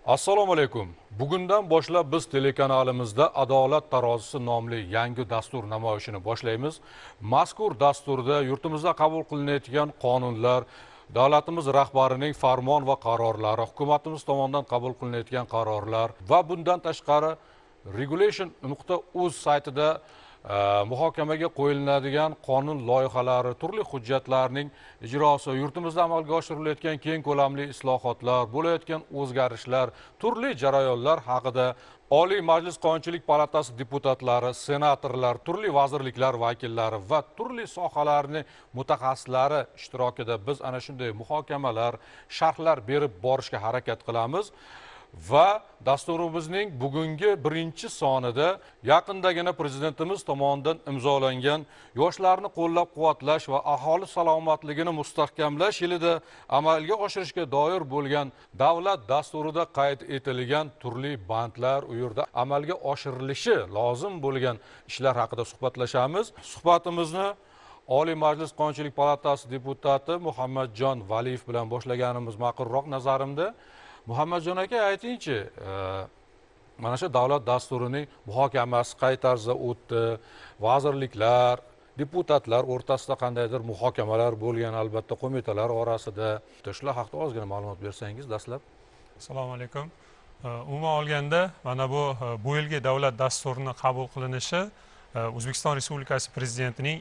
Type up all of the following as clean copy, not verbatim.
Assalomu alaykum. Bugundan boshlab biz telekanalimizda Adolat tarozisi nomli yangi dastur namoyishini boshlaymiz. Mazkur dasturda yurtimizda qabul qilinayotgan qonunlar, davlatimiz rahbarining farmon va qarorlari, hukumatimiz tomonidan qabul qilinayotgan qarorlar va bundan tashqari regulation.uz saytida muhokamaga qo'yiladigan qonun loyihalari, turli hujjatlarning ijrosi, yurtimizda amalga oshirilayotgan keng ko'lamli islohotlar, bo'layotgan o'zgarishlar, turli jarayonlar haqida Oliy Majlis Qonunchilik palatasi deputatlari, senatorlar, turli vazirliklar vakillari va turli sohalarning mutaxassislari ishtirokida biz ana shunday muhokamalar, sharhlar berib borishga harakat qilamiz. Va dasturimizning bugungi birinchi sonida yaqindagina prezidentimiz tomonidan imzolangan yoshlarni qo'llab-quvvatlash va aholi salomatligini mustahkamlash yilida amalga oshirishga doir bo'lgan davlat dasturida qayd etilgan turli bandlar u yerda amalga oshirilishi lozim bo'lgan ishlar haqida suhbatlashamiz. Suhbatimizni Oliy Majlis Qonunchilik palatasi deputati Muhammadjon Valiyev bilan boshlaganimiz ma'qulroq nazarimda. Muhammadjon aka, aytingchi, mana shu davlat dasturining muhokamasi qay tarzda o'tdi, vazirliklar, deputatlar o'rtasida qandaydir muhokamalar bo'lgan, albatta qo'mitalar orasida. Shular haqida ozgina ma'lumot bersangiz dastlab. Assalomu alaykum. Umuman olganda, mana bu yilgi davlat dasturining qabul qilinishi O'zbekiston Respublikasi Prezidentining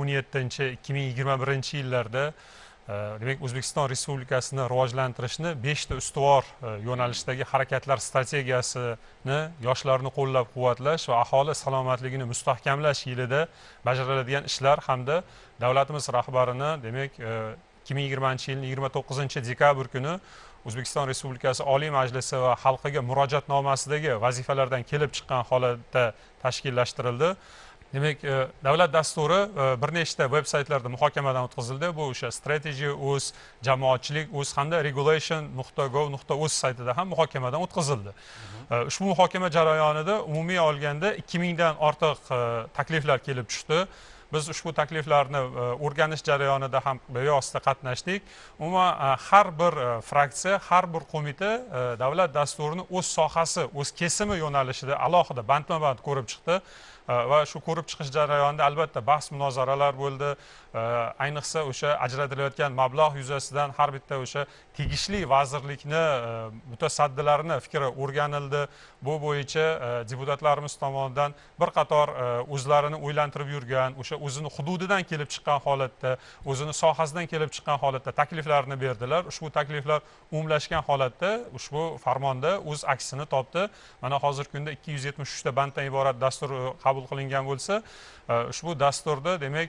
2017-2021 yillarda demak O'zbekiston Respublikasini rivojlantirishni 5 ta ustuvor yo'nalishdagi harakatlar strategiyasini yoshlarni qo'llab-quvvatlash va aholi salomatligini mustahkamlash yilida bajariladigan ishlar hamda davlatimiz rahbarini demak 2020-yilning 29-dekabr kuni O'zbekiston Respublikasi Oliy Majlisi va xalqiga murojaatnomasidagi vazifalardan kelib chiqqan holatda tashkillashtirildi. Demak, davlat dasturi bir nechta veb-saytlarda muhokamadan o'tkazildi. Bu o'sha strategy.uz, jamoatchilik.uz hamda regulation.gov.uz saytida ham muhokamadan o'tkazildi. Ushbu muhokama jarayonida umumiy olganda 2000 dan ortiq takliflar kelib tushdi. Biz ushbu takliflarni o'rganish jarayonida ham bevosita qatnashdik. Umuman har bir fraksiya, har bir qo'mita davlat dasturini o'z sohasi, o'z kesimi yo'nalishida alohida bandma-band ko'rib chiqdi. Va shu ko'rib chiqish jarayonida albatta bahs munozaralar bo'ldi. Ayniqsa o'sha ajratilayotgan mablag' yuzasidan har bitta o'sha tegishli vazirlikni mutasaddilarini fikri o'rganildi. Bu bo'yicha deputatlarimiz tomonidan bir qator o'zlarini o'ylantirib yurgan, o'sha o'zini hududidan kelib chiqqan holatda, o'zini sohasidan kelib chiqqan holatda takliflarni berdilar. Ushbu takliflar umumlashgan holatda ushbu farmonda o'z aksini topdi. Mana hozirgi kunda 273 ta banddan iborat dastur qabul qilingan bo'lsa, ushbu dasturda demak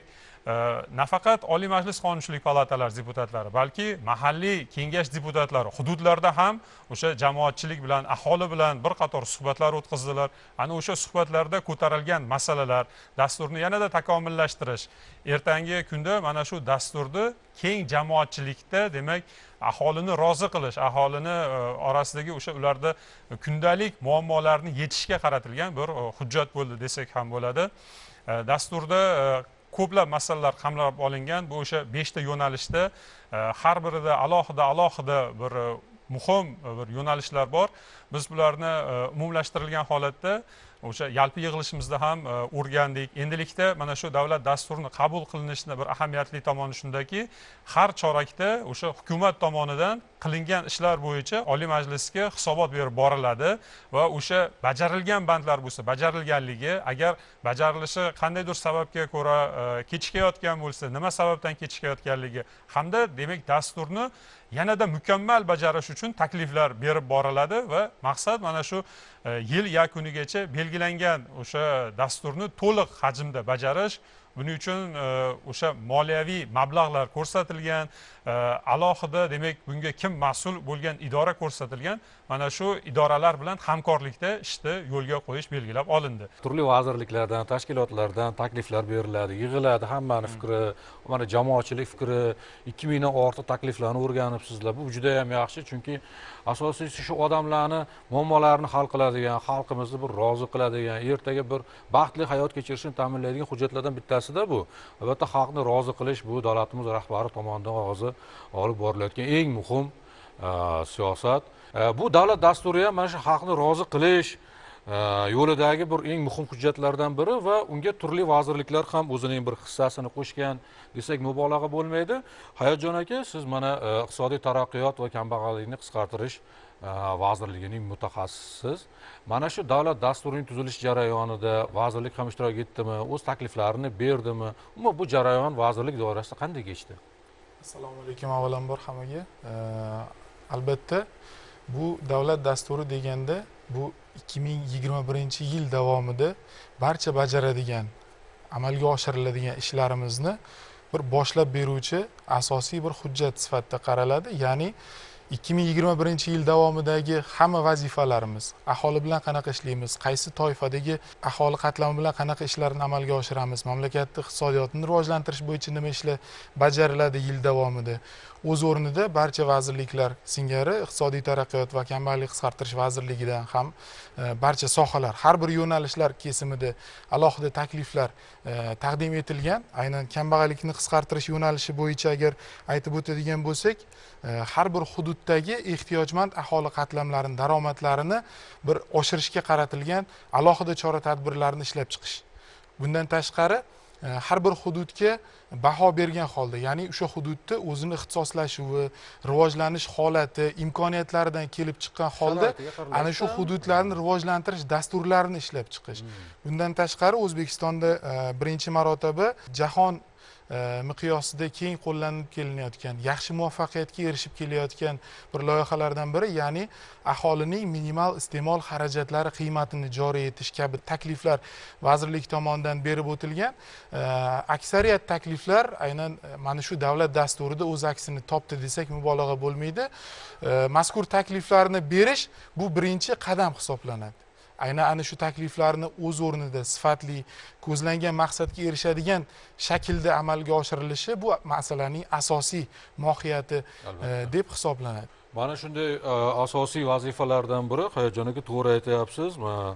nafaqat Oliy Majlis Qonunchilik palatalari deputatlari, balki mahalliy kengash deputatlari hududlarda ham o'sha jamoatchilik bilan, aholi bilan bir qator suhbatlar o'tkazdilar. Ana o'sha suhbatlarda ko'tarilgan masalalar, dasturni yanada takomillashtirish, ertangi kunda mana shu dasturni keng jamoatchilikda demak aholini rozi qilish, aholini orasidagi o'sha ularda kundalik muammolarni yechishga qaratilgan bir hujjat bo'ldi desak ham bo'ladi. Dasturda ko'plab masalalar qamrab olingan. Bu o'sha 5 ta yo'nalishda har birida alohida bir muhim bir yo'nalishlar bor. Biz bularni umumlashtirilgan holatda o'sha yalpi yig'ilishimizda ham o'rgandik. Endilikda mana shu davlat dasturini qabul qilinishini bir ahamiyatli tomoni shundaki, har chorakda o'sha hukumat tomonidan qilingan ishlar bo'yicha Oliy Majlisga hisobot berib boriladi va o'sha bajarilgan bandlar bo'lsa, bajarilganligi, agar bajarilishi qandaydir sababga ko'ra kechikayotgan bo'lsa, nima sababdan kechikayotganligi hamda demak dasturni yanada mukammal bajarish uchun takliflar berib boriladi va maqsad mana shu yil yakunigacha belgilangan o'sha dasturni to'liq hajmda bajarish. Buning uchun o'sha moliyaviy mablag'lar ko'rsatilgan, alohida demak bunga kim mas'ul bo'lgan idora ko'rsatilgan. Mana shu idoralar bilan hamkorlikda ishni yo'lga qo'yish belgilab olindi. Turli vazirliklardan, tashkilotlardan takliflar beriladi, yig'iladi, hammaning fikri, mana jamoatchilik fikri, 2000 dan ortiq takliflarni o'rganibsizlar. Bu juda ham yaxshi, chunki asosiysi shu odamlarni muammolarini hal qiladigan, xalqimizni bir rozi qiladigan, ertaga bir baxtli hayot kechirishini ta'minlaydigan hujjatlardan bittasi-da bu. Albatta xalqni rozi qilish bu davlatimiz rahbari tomonidan hozir olib borilayotgan eng muhim siyosat. Bu davlat dasturi ham mana shu xalqni rozi qilish yo'lidagi bir eng muhim hujjatlardan biri va unga turli vazirliklar ham o'zining bir hissasini qo'shgan desak mubolag'a bo'lmaydi. Hayotjon aka, siz mana iqtisodiy taraqqiyot va kambag'allikni qisqartirish vazirligining mutaxassisiz. Mana shu davlat dasturining tuzilish jarayonida vazirlik ham ishtirok etdimi, o'z takliflarini berdimi? Umuman bu jarayon vazirlik doirasida qanday kechdi? Assalomu alaykum avvalambor hammaga. Albatta bu davlat dasturi deganda bu 2021-yil davomida barcha bajaradigan, amalga oshiriladigan ishlarimizni bir boshlab beruvchi asosiy bir hujjat sifatida qaraladi. Ya'ni 2021-yil davomidagi hamma vazifalarimiz, aholi bilan qanaqa ishlaymiz, qaysi toifadagi aholi qatlami bilan qanaqa ishlarni amalga oshiramiz, mamlakatning iqtisodiyotini rivojlantirish bo'yicha nima ishlar bajariladi yil davomida. O'z o'rnida barcha vazirliklar singari iqtisodiy taraqqiyot va kambag'allik qisqartirish vazirligidan ham barcha sohalar, har bir yo'nalishlar kesimida alohida takliflar taqdim etilgan. Aynan kambag'allikni qisqartirish yo'nalishi bo'yicha agar aytib o'tadigan bo'lsak, har bir hududdagi ehtiyojmand aholi qatlamlarining daromadlarini bir oshirishga qaratilgan alohida chora-tadbirlarni ishlab chiqish. Bundan tashqari har bir hududga baho bergan holda, ya'ni o'sha hududda o'zini ixtisoslashuvi, rivojlanish holati, imkoniyatlaridan kelib chiqqan holda ana shu hududlarni rivojlantirish dasturlarini ishlab chiqish. Bundan tashqari O'zbekistonda birinchi marotaba jahon miqyosida keng qo'llanib kelinayotgan, yaxshi muvaffaqiyatga erishib kelayotgan bir loyihalardan biri, ya'ni aholining minimal iste'mol xarajatlari qiymatini joriy etish kabi takliflar vazirlik tomonidan berib o'tilgan. Aksariyat takliflar aynan mana shu davlat dasturida o'z aksini topdi desak mubolag'a bo'lmaydi. Mazkur takliflarni berish bu birinchi qadam hisoblanadi. Aynan ana shu takliflarni o'z o'rnida sifatli, ko'zlangan maqsadga erishadigan shaklda amalga oshirilishi bu masalaning asosiy mohiyati deb hisoblanadi. Mana shunday asosiy vazifalardan biri, Hayotjon aka to'g'ri aytyapsiz.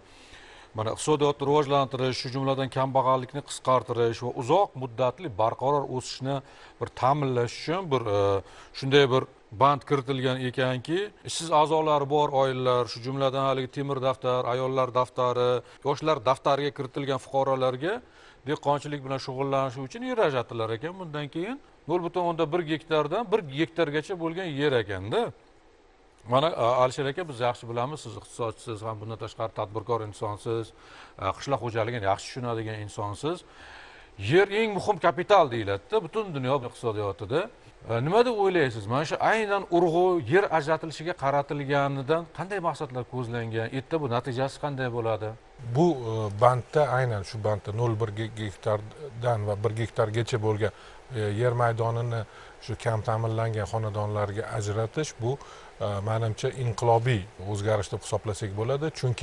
Mana iqtisodiyotni rivojlantirish, shu jumladan kambag'allikni qisqartirish va uzoq muddatli barqaror o'sishni bir ta'minlash uchun bir shunday bir band kiritilgan ekanki, ishsiz a'zolari bor oilalar, shu jumladan haligi temir daftar, ayollar daftari, yoshlar daftariga kiritilgan fuqarolarga dehqonchilik bilan shug'ullanish uchun yer ajratilar ekan. Bundan keyin 0.1 gektardan 1 gektargacha bo'lgan yer ekanda. Mana Alisher aka, biz yaxshi bilamiz, siz iqtisodchisiz, ham bundan tashqari tadbirkor insonsiz, qishloq xo'jaligini yaxshi tushunadigan insonsiz. Yer eng muhim kapital deyiladi butun dunyo iqtisodiyotida. Nima deb o'ylaysiz? Mana shu aynan urg'u yer ajratilishiga qaratilganidan qanday maqsadlar ko'zlangan? Erta bu natijasi qanday bo'ladi? Bu bandda aynan shu bandda 0,1 gektardan va 1 gektargacha bo'lgan yer maydonini shu kam ta'minlangan xonadonlarga ajratish bu menimcha inqilobiy o'zgarish deb hisoblasak bo'ladi, chunki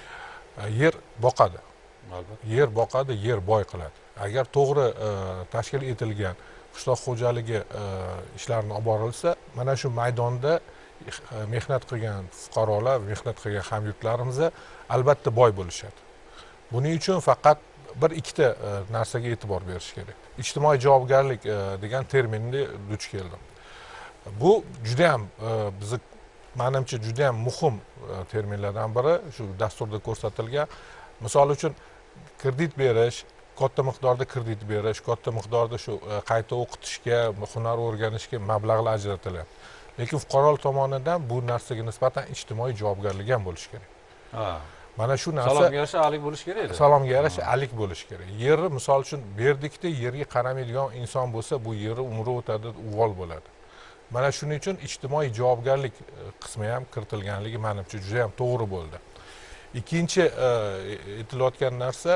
yer boqadi. Yer boqadi, yer boy qiladi. Agar to'g'ri tashkil etilgan qishloq xo'jaligi ishlarini olib borilsa, mana shu maydonda mehnat qilgan fuqarolar, mehnat qilgan hamyurtlarimiz albatta boy bo'lishadi. Buning uchun faqat bir ikkita narsaga e'tibor berish kerak. Ijtimoiy javobgarlik degan terminni duch keldim. Bu juda ham bizni menimcha juda ham muhim terminlardan biri, shu dasturda ko'rsatilgan. Misol uchun kredit berish, katta miqdorda kredit berish, katta miqdorda shu qayta o'qitishga, hunar o'rganishga mablag'lar ajratiladi. Lekin fuqarolar tomonidan bu narsaga nisbatan ijtimoiy javobgarlik ham bo'lishi kerak. Mana shu narsa salomga yarasha alik bo'lishi kerak edi. Salomga yarasha alik bo'lishi kerak. Yerni misol uchun berdikda yerga qaramaydigan inson bo'lsa, bu yerni umri o'tadi, uvol bo'ladi. Mana shuning uchun ijtimoiy javobgarlik qismi ham kiritilganligi menimcha juda ham to'g'ri bo'ldi. Ikkinchi aytilayotgan narsa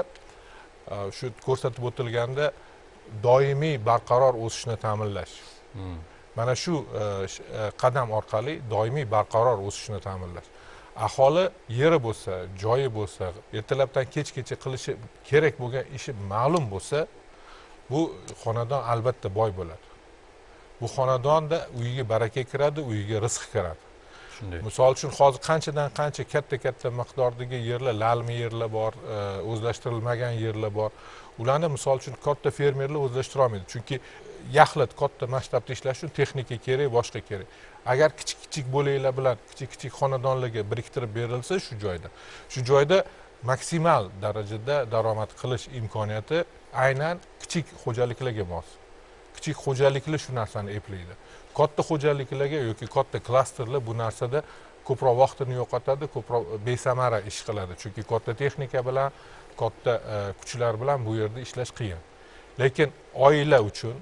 shu ko'rsatib o'tilganda doimiy barqaror o'sishni ta'minlash. Mana shu qadam orqali doimiy barqaror o'sishni ta'minlash. Aholi yeri bo'lsa, joyi bo'lsa, ertalabdan kechgacha qilishi kerak bo'lgan ishi ma'lum bo'lsa, bu xonadon albatta boy bo'ladi. Bu xonadonda uyiga baraka kiradi, uyiga rizq kiradi. Shunday. Misol uchun hozir qanchadan qancha katta miqdordagi yerlar, lalmi yerlar bor, o'zlashtirilmagan yerlar bor. Ularni misol uchun katta fermerlar o'zlashtira olmaydi. Chunki yaxlit katta masshtabda ishlash uchun texnika kerak, boshqa kerak. Agar kichik bo'laklar bilan kichik xonadonlarga biriktirib berilsa shu joyda maksimal darajada daromad qilish imkoniyati aynan kichik xo'jaliklarga mos. Kichik xo'jaliklar shu narsani eplaydi. Katta xo'jaliklarga yoki katta klasterlar bu narsada ko'proq vaqtini yo'qotadi, ko'proq besamara ish qiladi. Chunki katta texnika bilan, katta kuchlar bilan bu yerda ishlash qiyin. Lekin oila uchun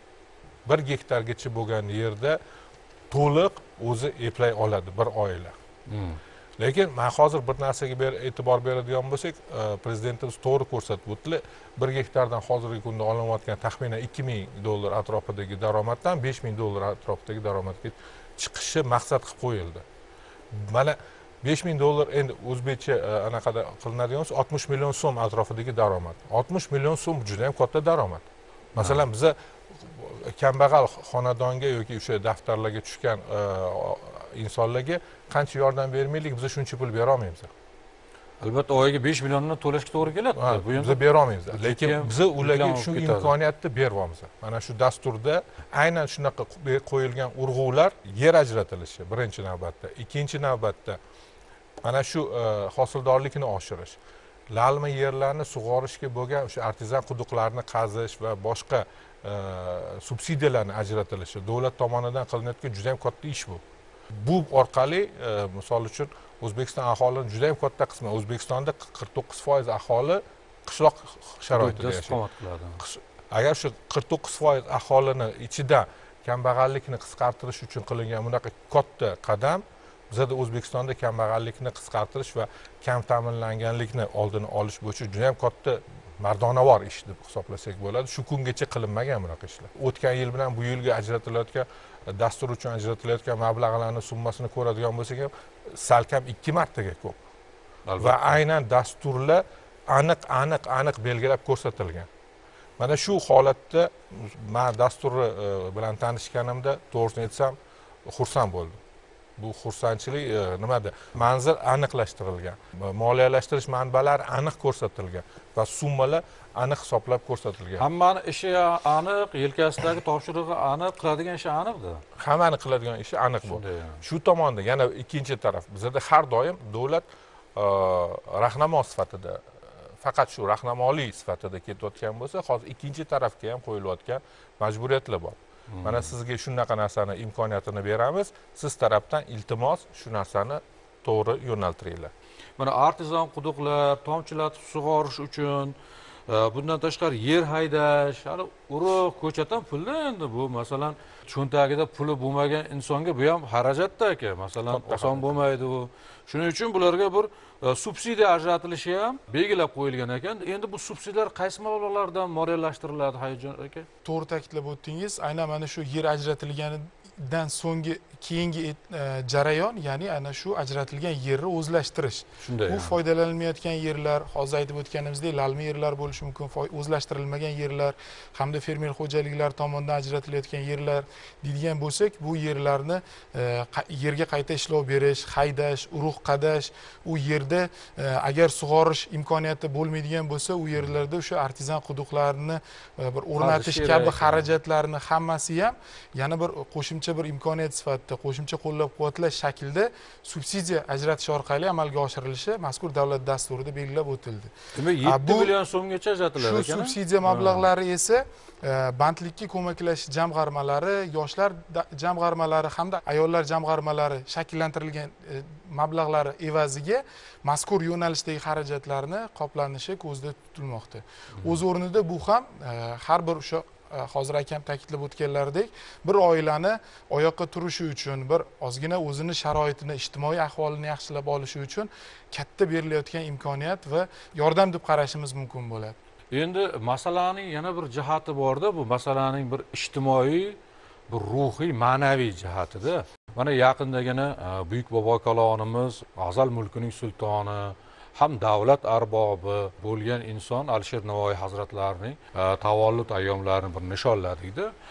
1 gektargacha bo'lgan yerda to'liq o'zi eplay oladi bir oila. Lekin men hozir bir narsaga e'tibor beradigan bo'lsak, prezidentimiz to'g'ri ko'rsatib o'tdilar. 1 gektardan hozirgi kunda olinayotgan taxminan $2000 atrofidagi daromaddan $5000 atrofidagi daromadga chiqishi maqsad qilib qo'yildi. Mana $5000 endi o'zbekcha anaqada qilinadigan bo'lsa 60 million so'm atrofidagi daromad. 60 million so'm juda ham katta daromad. Masalan, biza kambag'al xonadonga yoki o'sha daftarlarga tushgan insonlarga qancha yordam bermaylik, biz shuncha pul bera olmaymiz. Albatta oyiga 5 millionni to'lashga to'g'ri keladi. Bu biz bera olmaymiz. Lekin biz ularga shu imkoniyatni beryapmiz. Mana shu dasturda aynan shunaqa qo'yilgan urg'ular yer ajratilishi birinchi navbatda, ikkinchi navbatda mana shu hosildorlikni oshirish, lalma yerlarni sug'orishga bo'lgan o'sha artizan quduqlarni qazish va boshqa subsidiyalarni ajratilishi davlat tomonidan qilinayotgan juda ham katta ish bu. Bu orqali misol uchun O'zbekiston aholini juda ham katta qismi, O'zbekistonda 49% aholi qishloq sharoitida yashaydi. Agar shu 49% aholini ichida kambag'allikni qisqartirish uchun qilingan bunaqa katta qadam bizda O'zbekistonda kambag'allikni qisqartirish va kam ta'minlanganlikni oldini olish bo'yicha juda ham katta mardonavor ish deb hisoblasak bo'ladi. Shu kungacha qilinmagan bunaqa ishlar. O'tgan yil bilan bu yilga ajratilayotgan dastur uchun ajratilayotgan mablag'larning summasini ko'radigan bo'lsak ham salkam 2 martaga ko'p. Va aynan dasturlar aniq belgilab ko'rsatilgan. Mana shu holatda men dasturi bilan tanishganimda to'g'risini aytsam xursand bo'ldim. Bu xursandchilik nimada? Manzil aniqlashtirilgan, moliyalashtirish manbalari aniq ko'rsatilgan va summalar aniq hisoblab ko'rsatilgan. Hammani ishi aniq, yelkasidagi topshirig'i aniq, qiladigan ishi aniqda. Hammani qiladigan ishi aniq bu. Shu tomonda yana ikkinchi taraf, bizda har doim davlat rahnamo sifatida, faqat shu rahnamolik sifatida ketayotgan bo'lsa, hozir ikkinchi tarafga ham qo'yilayotgan majburiyatlar bor. Mana sizga shunaqa narsani imkoniyatini beramiz, siz tarafdan iltimos shu narsani to'g'ri yo'naltiringlar. Mana artizan quduqlar, tomchilatib sug'orish uchun, bundan tashqari yer haydash, hali urug' ko'chatan pulda endi bu, masalan, cho'ntagida puli bo'lmagan insonga bu ham xarajatda aka, masalan, oson bo'lmaydi bu. Shuning uchun bularga bir subsidiya ajratilishi ham belgilab qo'yilgan ekan. Endi bu subsidiyalar qaysi mablag'lardan moliyalashtiriladi Hayijon aka? To'g'ri ta'kidlab o'tdingiz. Aynan mana shu yer ajratilganidan keyingi jarayon, ya'ni ana shu ajratilgan yerni o'zlashtirish. Bu foydalanilmayotgan yerlar, hozir aytib o'tganimizdek, lalmi yerlar bo'lishi mumkin, o'zlashtirilmagan yerlar hamda fermer xo'jaliklari tomonidan ajratilayotgan yerlar deydigan bo'lsak, bu yerlarni yerga qayta ishlov berish, haydash, urug' qadash, u yerda agar sug'orish imkoniyati bo'lmaydigan bo'lsa, u yerlarda o'sha artizan quduqlarni bir o'rnatish kabi xarajatlarni hammasi ham yana bir qo'shimcha bir imkoniyat sifatida, qo'shimcha qo'llab-quvvatlash shaklda subsidiya ajratish orqali amalga oshirilishi mazkur davlat dasturida belgilab o'tildi. Demak, 7 million so'mgacha ajratiladi ekan. Shu subsidiya mablag'lari esa bandlikka ko'maklash jamg'armalari, yoshlar jamg'armalari hamda ayollar jamg'armalari shakllantirilgan mablag'lari evaziga mazkur yo'nalishdagi xarajatlarni qoplanishi ko'zda tutilmoqda. O'z o'rnida bu ham har bir o'sha hozir akam ta'kidlab o'tganlaridek, bir oilani oyoqqa turishi uchun, bir ozgina o'zini sharoitini, ijtimoiy ahvolini yaxshilab olishi uchun katta berilayotgan imkoniyat va yordam deb qarashimiz mumkin bo'ladi. Endi masalaning yana bir jihati borda, bu masalaning bir ijtimoiy, bir ruhiy, ma'naviy jihatida. Mana yaqindagina buyuk bobo kalonimiz, G'azal mulkining sultoni, ham davlat arbobi bo'lgan inson Alisher Navoiy hazratlarining tavallud ayyomlarini bir nishonladikda.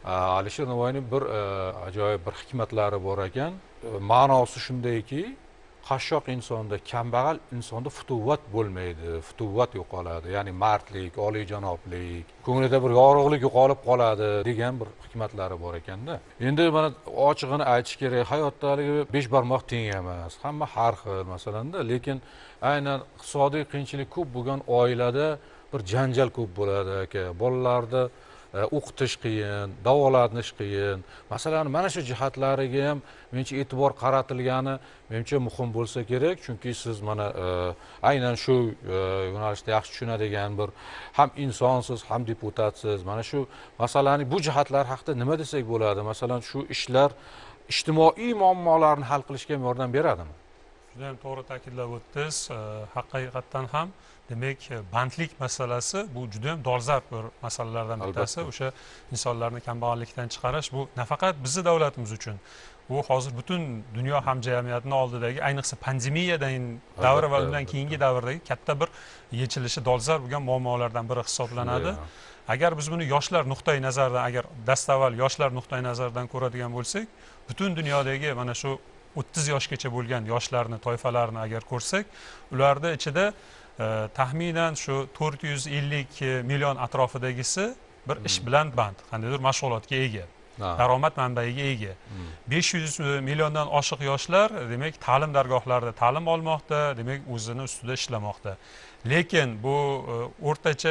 Alisher Navoiyning bir ajoyib bir hikmatlari bor ekan. Ma'nosi shundayki, qashshoq insonda, kambag'al insonda futuvvat bo'lmaydi, futuvvat yo'qoladi. Ya'ni mardlik, oliyjanoblik, ko'nglida bir yorug'lik yo'qolib qoladi degan bir hikmatlari bor ekanda. Endi mana ochig'ini aytish kerak, hayotdagi besh barmoq teng emas. Hamma har xil masalanda, lekin aynan iqtisodiy qiyinchilik ko'p bo'lgan oilada bir janjal ko'p bo'ladi aka. Bolalarni o'qitish qiyin, davolanish qiyin. Masalan, mana shu jihatlariga ham menimcha e'tibor qaratilgani menimcha muhim bo'lsa kerak, chunki siz mana aynan shu yo'nalishda yaxshi tushunadigan bir ham insonsiz, ham deputatsiz. Mana shu masalaning bu jihatlar haqida nima desak bo'ladi? Masalan, shu ishlar ijtimoiy muammolarni hal qilishga ham yordam beradimi? Juda ham to'g'ri ta'kidlab o'tdingiz. Haqiqatdan ham demak, bandlik masalasi bu juda ham dolzarb bir masalalardan bittasi. O'sha insonlarni kambag'allikdan chiqarish bu nafaqat bizning davlatimiz uchun, bu hozir butun dunyo hamjamiyatining oldidagi, ayniqsa pandemiyadan davri va undan keyingi davrdagi katta bir yechilishi dolzarb bo'lgan muammolardan biri hisoblanadi. Agar biz buni yoshlar nuqtai nazaridan, agar dastavval yoshlar nuqtai nazaridan ko'radigan bo'lsak, butun dunyodagi mana shu 30 yoshgacha bo'lgan yoshlarni, toifalarni agar ko'rsak, ularda ichida taxminan shu 450 million atrofidagisi bir ish bilan band, qandaydir mashg'ulotga ega, daromad manbaiga ega. 500 milliondan oshiq yoshlar demak ta'lim dargohlarida ta'lim olmoqda, demak o'zini ustida ishlamoqda. Lekin bu o'rtacha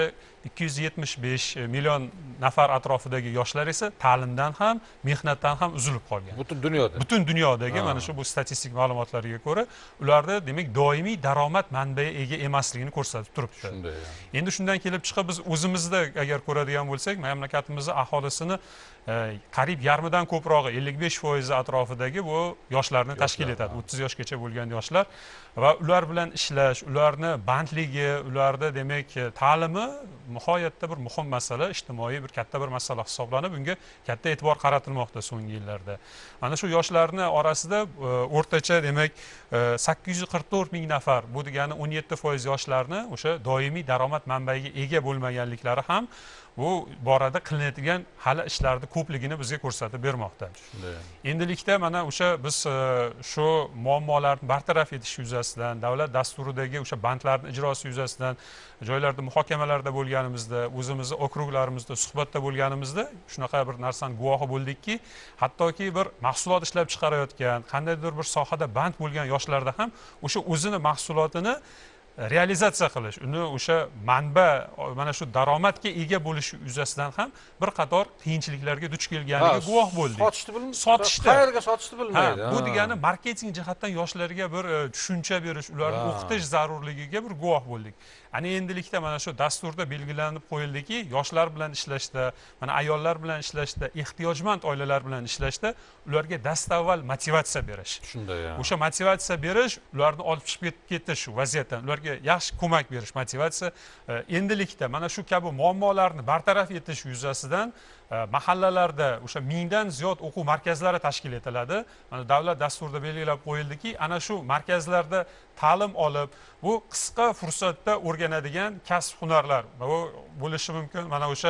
275 million nafar atrofidagi yoshlar esa ta'limdan ham, mehnatdan ham uzilib qolgan. Butun dunyoda. Butun dunyodagi mana shu bu statistik ma'lumotlarga ko'ra, ularda demak doimiy daromad manbai ega emasligini ko'rsatib turibdi. Shunday. Endi shundan kelib chiqib biz o'zimizda agar ko'radigan bo'lsak, mamlakatimizning aholisini qariyb yarmidan ko'prog'i 55% atrofidagi bu yoshlarni tashkil etadi. 30 yoshgacha bo'lgan yoshlar va ular bilan ishlash, ularni bandligi, ularda demak ta'limi nihoyatda bir muhim masala, ijtimoiy bir katta bir masala hisoblanib, bunga katta e'tibor qaratilmoqda so'nggi yillarda. Mana shu yoshlarni orasida o'rtacha demak 844 ming nafar, bu degani 17% yoshlarni o'sha doimiy daromad manbaiga ega bo'lmaganliklari ham bu borada qilinadigan hali ishlarni ko'pligini bizga ko'rsatib bermoqda. Endilikda mana o'sha biz shu muammolarni bartaraf etish yuzasidan, davlat dasturidagi o'sha bandlarning ijrosi yuzasidan joylarda muhokamalarda bo'lganimizda, o'zimizni okruklarimizda suhbatda bo'lganimizda shunaqa bir narsani guvohi bo'ldikki, hattoki bir mahsulot ishlab chiqarayotgan, qandaydir bir sohada band bo'lgan yoshlarda ham o'sha o'zini mahsulotini realizatsiya qilish, uni o'sha manba, mana shu daromadga ega bo'lish yuzasidan ham bir qator qiyinchiliklarga duch kelganiga guvoh bo'ldik. Sotishda qayerga sotishni bilmaydi. Bu degani marketing jihatdan yoshlarga bir tushuncha berish, ularni o'qitish zarurligiga bir guvoh bo'ldik. Ana endilikda mana shu dasturda belgilanib qo'yildiki, yoshlar bilan ishlashda, mana ayollar bilan ishlashda, ehtiyojmand oilalar bilan ishlashda ularga dastavval motivatsiya berish. Shunday. O'sha motivatsiya berish, ularni olib chiqib ketish vaziyatdan, ularga yaxshi ko'mak berish, motivatsiya. Endilikda mana shu kabi muammolarni bartaraf etish yuzasidan mahallalarda o'sha 1000 dan ziyod o'quv markazlari tashkil etiladi. Mana davlat dasturida belgilab qo'yildiki, ana shu markazlarda ta'lim olib, bu qisqa fursatda o'rganadigan kasb hunarlar bu bo'lishi mumkin. Mana o'sha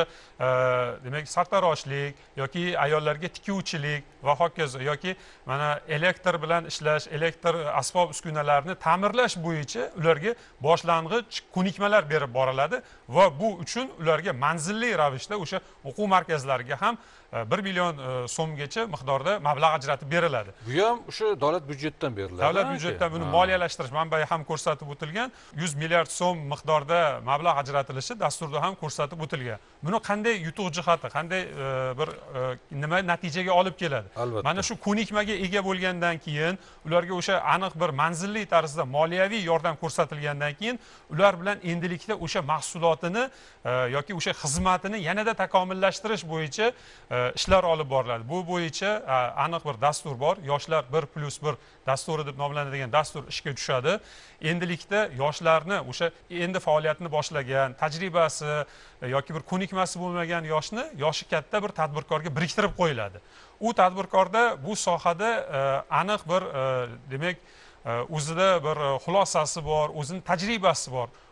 demak sartaroshlik yoki ayollarga tikuvchilik va hokazo, yoki mana elektr bilan ishlash, elektr asbob uskunalarni ta'mirlash bo'yicha ularga boshlang'ich ko'nikmalar berib boriladi va bu uchun ularga manzilli ravishda o'sha o'quv markazlariga ham 1 million so'mgacha miqdorda mablag' ajratib beriladi. Bu ham o'sha davlat byudjetidan beriladi. Davlat byudjetidan buni moliyalashtirish manbai ham ko'rsatib o'tilgan. 100 milliard so'm miqdorda mablag' ajratilishi dasturda ham ko'rsatib o'tilgan. Buni qanday yutuq jihati, qanday bir nima natijaga olib keladi? Mana shu ko'nikmaga ega bo'lgandan keyin, ularga o'sha aniq bir manzilli tarzda moliyaviy yordam ko'rsatilgandan keyin, ular bilan endilikda o'sha mahsulotini yoki o'sha xizmatini yanada takomillashtirish bo'yicha ishlar olib boriladi. Bu bo'yicha aniq bir dastur bor. Yoshlar 1+1 dasturi deb nomlanadigan dastur ishga tushadi. Endilikda yoshlarni o'sha endi faoliyatini boshlagan, tajribasi yoki bir ko'nikmasi bo'lmagan yoshi katta bir tadbirkorga biriktirib qo'yiladi. U tadbirkorda bu sohada aniq bir demak o'zida bir xulosasi bor, o'zining tajribasi bor.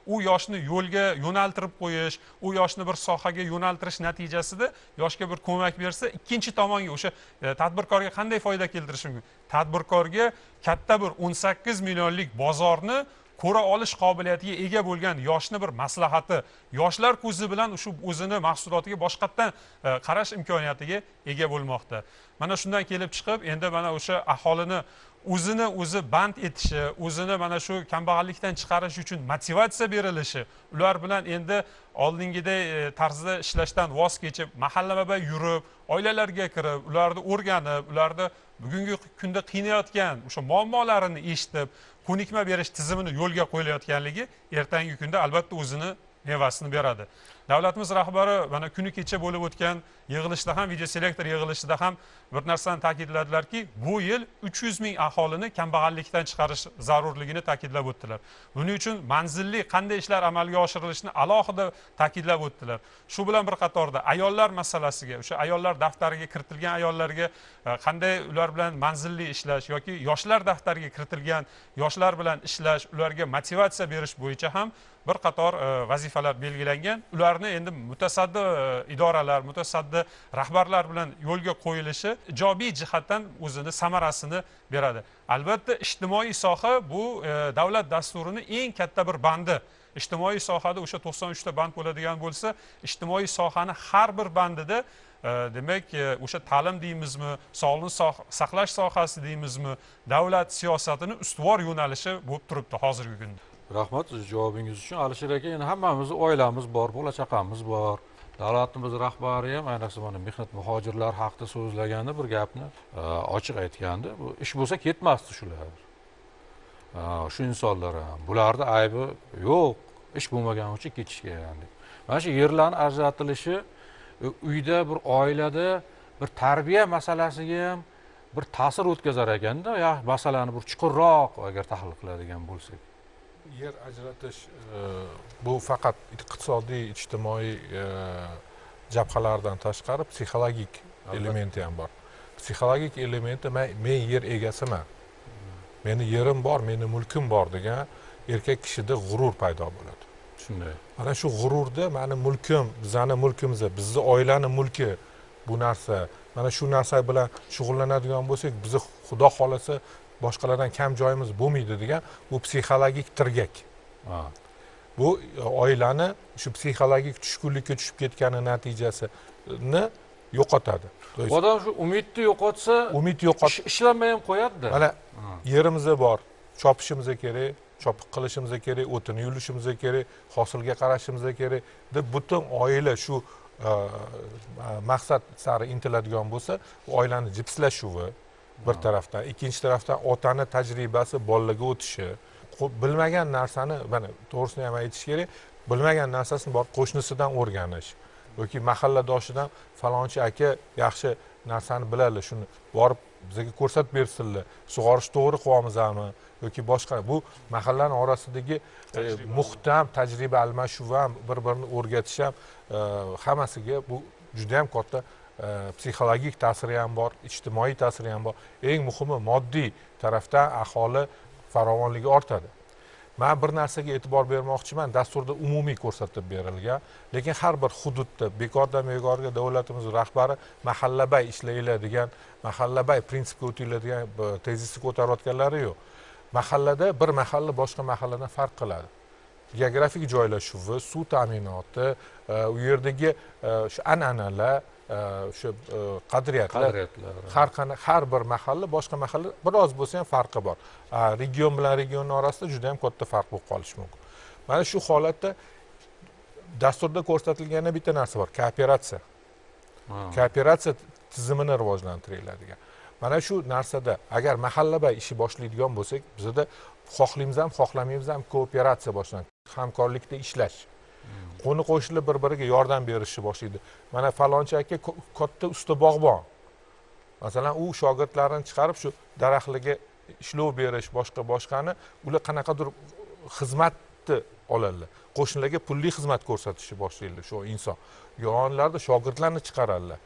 u yoshni yo'lga yo'naltirib qo'yish, u yoshni bir sohaga yo'naltirish natijasida yoshga bir ko'mak bersa, ikkinchi tomonga o'sha tadbirkorga qanday foyda keltirishi mumkin? Tadbirkorga katta bir 18 millionlik bozorni ko'ra olish qobiliyatiga ega bo'lgan yoshni bir maslahati, yoshlar ko'zi bilan shu o'zini mahsulotiga boshqatdan qarash imkoniyatiga ega bo'lmoqda. Mana shundan kelib chiqib, endi mana o'sha aholini o'zini o'zi band etishi, o'zini mana shu kambag'allikdan chiqarish uchun motivatsiya berilishi, ular bilan endi oldingiday tarzda ishlashdan voz kechib, mahallama yurib, oilalarga kirib, ularni o'rganib, ularni bugungi kunda qiynayotgan o'sha muammolarini eshitib, ko'nikma berish tizimini yo'lga qo'yilayotganligi ertangi kunda albatta o'zini mevasini beradi. Davlatimiz rahbari mana kuni kecha bo'lib o'tgan yig'ilishda ham, videoselektor yig'ilishida ham bir narsani ta'kidladilarki, bu yil 300 ming aholini kambag'allikdan chiqarish zarurligini ta'kidlab o'tdilar. Buning uchun manzilli qanday ishlar amalga oshirilishini alohida ta'kidlab o'tdilar. Shu bilan bir qatorda ayollar masalasiga, o'sha ayollar daftariga kiritilgan ayollarga qanday ular bilan manzilli ishlash yoki yoshlar daftariga kiritilgan yoshlar bilan ishlash, ularga motivatsiya berish bo'yicha ham bir qator vazifalar belgilangan. Ularni endi mutasaddi idoralar, mutasaddi rahbarlar bilan yo'lga qo'yilishi ijobiy jihatdan o'zini samarasini beradi. Albatta ijtimoiy soha bu davlat dasturini eng katta bir bandi. Ijtimoiy sohada o'sha 93 ta band bo'ladigan bo'lsa, ijtimoiy sohani har bir bandida demak o'sha ta'lim deymizmi, sog'liqni saqlash sohasi deymizmi, davlat siyosatining ustuvor yo'nalishi bo'lib turibdi hozirgi kunda. Rahmat javobingiz uchun. Alisher aka, yana hammamiz oilamiz bor, bola chaqamiz bor. Davlatimiz rahbari ham ayniqsa mana mehnat muhojirlar haqida so'zlaganda bir gapni ochiq aytgandi. Bu ish bo'lsa ketmasdi shular. Shu insonlar ham. Bularda aybi yo'q, ish bo'lmagani uchun ketishgan deb. Mana shu yerlarning ajratilishi uyda bir oilada bir tarbiya masalasiga ham bir ta'sir o'tkazar ekanda, ya masalani bir chuqurroq agar tahlil qiladigan bo'lsak. Yer ajratish bu faqat iqtisodiy, ijtimoiy jabhalardan tashqari psixologik elementi ham bor. Psixologik elementi men yer egasiman. Meni yerim bor, meni mulkim bor degan erkak kishida g'urur paydo bo'ladi. Shunday. Mana shu g'ururda meni mulkim, bizning mulkimiz, bizni oilani mulki bu narsa. Mana shu narsa bilan shug'ullanadigan bo'lsak, bizni xudo xolasa boshqalardan kam joyimiz bo'lmaydi degan bu psixologik tirgak. Bu oilani shu psixologik tushkunlikka tushib ketgani natijasini yo'qotadi. Odam shu umidni yo'qotsa, ishlanmay ham qo'yadi-da. Mana yerimiz bor, chopishimiz kerak, chopiq qilishimiz kerak, o'tini yulishimiz kerak, hosilga qarashimiz kerak deb butun oila shu maqsad sari intiladigan bo'lsa, oilani jipslashuvi bir tarafdan, ikkinchi tarafdan otani tajribasi bolalarga o'tishi, bilmagan narsani, mana to'g'risini ham aytish kerak, bilmagan narsasini borib qo'shnisidan o'rganish yoki mahalladoshidan falonchi aka yaxshi narsani biladi, shuni borib bizga ko'rsatib bersinlar, sug'orish to'g'ri qilyapmizmi yoki boshqa. Bu mahallaning orasidagi muhtam tajriba almashuvi ham, bir-birini o'rgatish ham hammasiga bu juda ham katta psixologik ta'siri ham bor, ijtimoiy ta'siri ham bor. Eng muhimi moddiy tarafdan aholi farovonligi ortadi. Men bir narsaga e'tibor bermoqchiman, dasturda umumiy ko'rsatib berilgan, lekin har bir hududda bekordan bekorga davlatimiz rahbari mahallabay ishlaylar degan, mahallabay prinsipga o'tinglar degan tezisni ko'tarayotganlari yo'q. Mahallada bir mahalla boshqa mahalladan farq qiladi. Geografik joylashuvi, suv ta'minoti, u yerdagi shu an'analar, shu qadriyatlar har bir mahalla boshqa mahalla biroz bo'lsa ham farqi bor. Region bilan regionning orasida juda ham katta farq bo'lib qolishi mumkin. Mana shu holatda dasturda ko'rsatilgan bitta narsa bor, kooperatsiya. Kooperatsiya tizimini rivojlantiringlar degan. Mana shu narsada agar mahallabay ishi boshlaydigan bo'lsak, bizda xohlaymiz ham, xohlamaymiz ham kooperatsiya boshlanadi. Hamkorlikda ishlash. Qo'ni qo'shnilar bir-biriga yordam berishni boshlaydi. Mana falonchi aka katta usta bog'bon. Masalan, u shogirdlarini chiqarib shu daraxtlarga ishlov berish, boshqani ular qanaqadir xizmatni oladilar. Qo'shnilarga pulli xizmat ko'rsatishni boshlaydi shu inson. Yonlarida shogirdlarni chiqaradilar.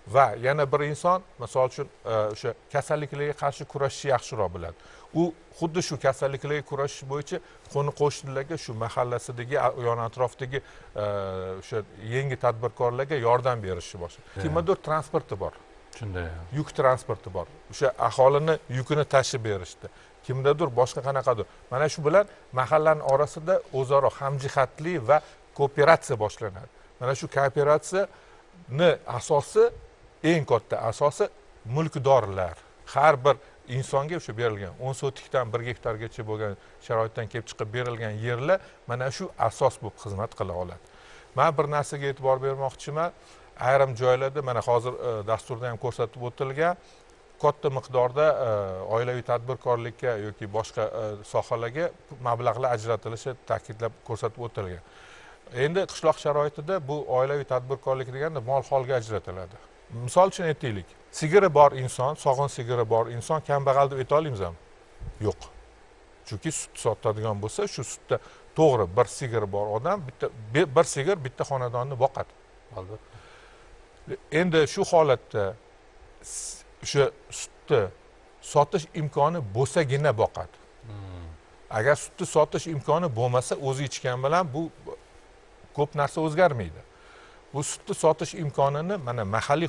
va yana bir inson misol uchun o'sha kasalliklarga qarshi kurashishni yaxshiroq biladi. U xuddi shu kasalliklarga kurashish bo'yicha qo'ni qo'shnilarga, shu mahallasidagi, yon atrofdagi o'sha yangi tadbirkorlarga yordam berishni boshlaydi. Kimgadir transporti bor. Shunday. Yuk transporti bor. O'sha aholini yukini tashib berishdi. Kimdadir boshqa qanaqadir. Mana shu bilan mahallaning orasida o'zaro hamjihatlik va kooperatsiya boshlanadi. Mana shu kooperatsiyani asosi, eng katta asosi mulkdorlar. Har bir insonga o'sha berilgan 10 sotikdan 1 gektargacha bo'lgan sharoitdan kelib chiqib berilgan yerlar mana shu asos bo'lib xizmat qila oladi. Men bir narsaga e'tibor bermoqchiman. Ayrim joylarda mana hozir dasturda ham ko'rsatib o'tilgan katta miqdorda oilaviy tadbirkorlikka yoki boshqa sohalarga mablag'lar ajratilishi ta'kidlab ko'rsatib o'tilgan. Endi qishloq sharoitida bu oilaviy tadbirkorlik deganda mol holga ajratiladi. Misol uchun aytaylik, sigiri bor inson, sog'in sigiri bor inson kambag'al deb ayta olamizmi? Yo'q. Chunki sut sotadigan bo'lsa, shu sutda to'g'ri bir sigiri bor odam bir sigir bitta xonadonni boqadi. Albatta. Endi shu holatda o'sha sutni sotish imkoni bo'lsagina boqadi. Agar sutni sotish imkoni bo'lmasa, o'zi ichgan bilan bu ko'p narsa o'zgarmaydi. Bu sutni sotish imkonini mana mahalliy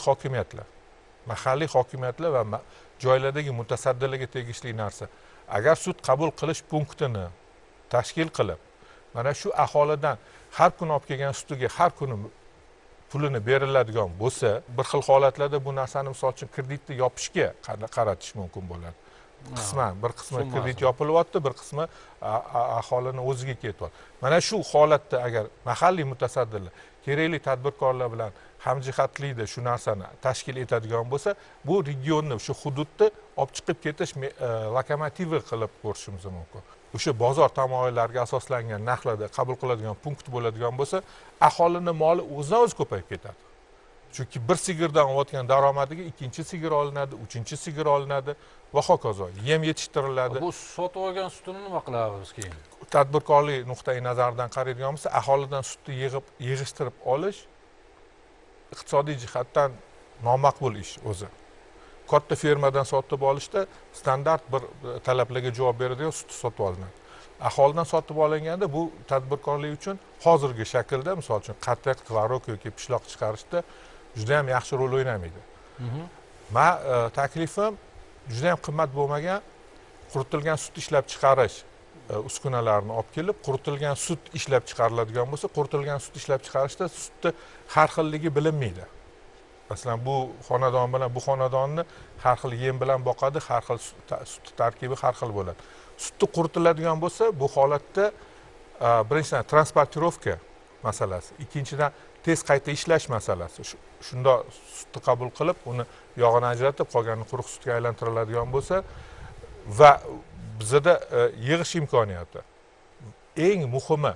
hokimiyatlar va joylardagi mutasaddilarga tegishli narsa. Agar sut qabul qilish punktini tashkil qilib, mana shu aholidan har kuni olib kelgan sutiga har kuni pulini beriladigan bo'lsa, bir xil holatlarda bu narsani misol uchun kreditni yopishga qaratish mumkin bo'ladi. Bir qismi kredit yopilyapti, bir qismi aholini o'ziga ketyapti. Mana shu holatda agar mahalliy mutasaddilar kerakli tadbirkorlar bilan hamjihatlikda shu narsani tashkil etadigan bo'lsa, bu regionni, shu hududni olib chiqib ketish lokomotivi qilib ko'rishimiz mumkin. O'sha bozor tamoyillariga asoslangan narxlarda qabul qiladigan punkt bo'ladigan bo'lsa, aholini moli o'zidan o'zi ko'payib ketadi. Chunki bir sigirdan olayotgan daromadiga ikkinchi sigir olinadi, uchinchi sigir olinadi va hokazo. Yem yetishtiriladi. Bu sotib olgan sutini nima qilamiz keyin? Tadbirkorlik nuqtai nazaridan qaraydigan bo'lsa, aholidan sutni yig'ishtirib olish iqtisodiy jihatdan nomaqbul ish o'zi. Katta fermadan sotib olishda standart bir talablarga javob beradigan sut sotib olinadi. Aholidan sotib olinganda bu tadbirkorlik uchun hozirgi shaklda, misol uchun qatiq, tvorog yoki pishloq chiqarishda juda ham yaxshi rol o'ynamaydi. Men taklifim juda ham qimmat bo'lmagan quritilgan sut ishlab chiqarish uskunalarini olib kelib, quritilgan sut ishlab chiqariladigan bo'lsa, quritilgan sut ishlab chiqarishda sutni har xilligi bilinmaydi. Masalan, bu xonadon bilan bu xonadonni har xil yem bilan boqadi, har xil sut tarkibi har xil bo'ladi. Sutni quritiladigan bo'lsa, bu holatda birinchidan transportirovka masalasi, ikkinchidan tez qayta ishlash masalasi. Shunda sutni qabul qilib, uni yog'ini ajratib, qolganini quruq sutga aylantiriladigan bo'lsa va bizda yig'ish imkoniyati. Eng muhimi,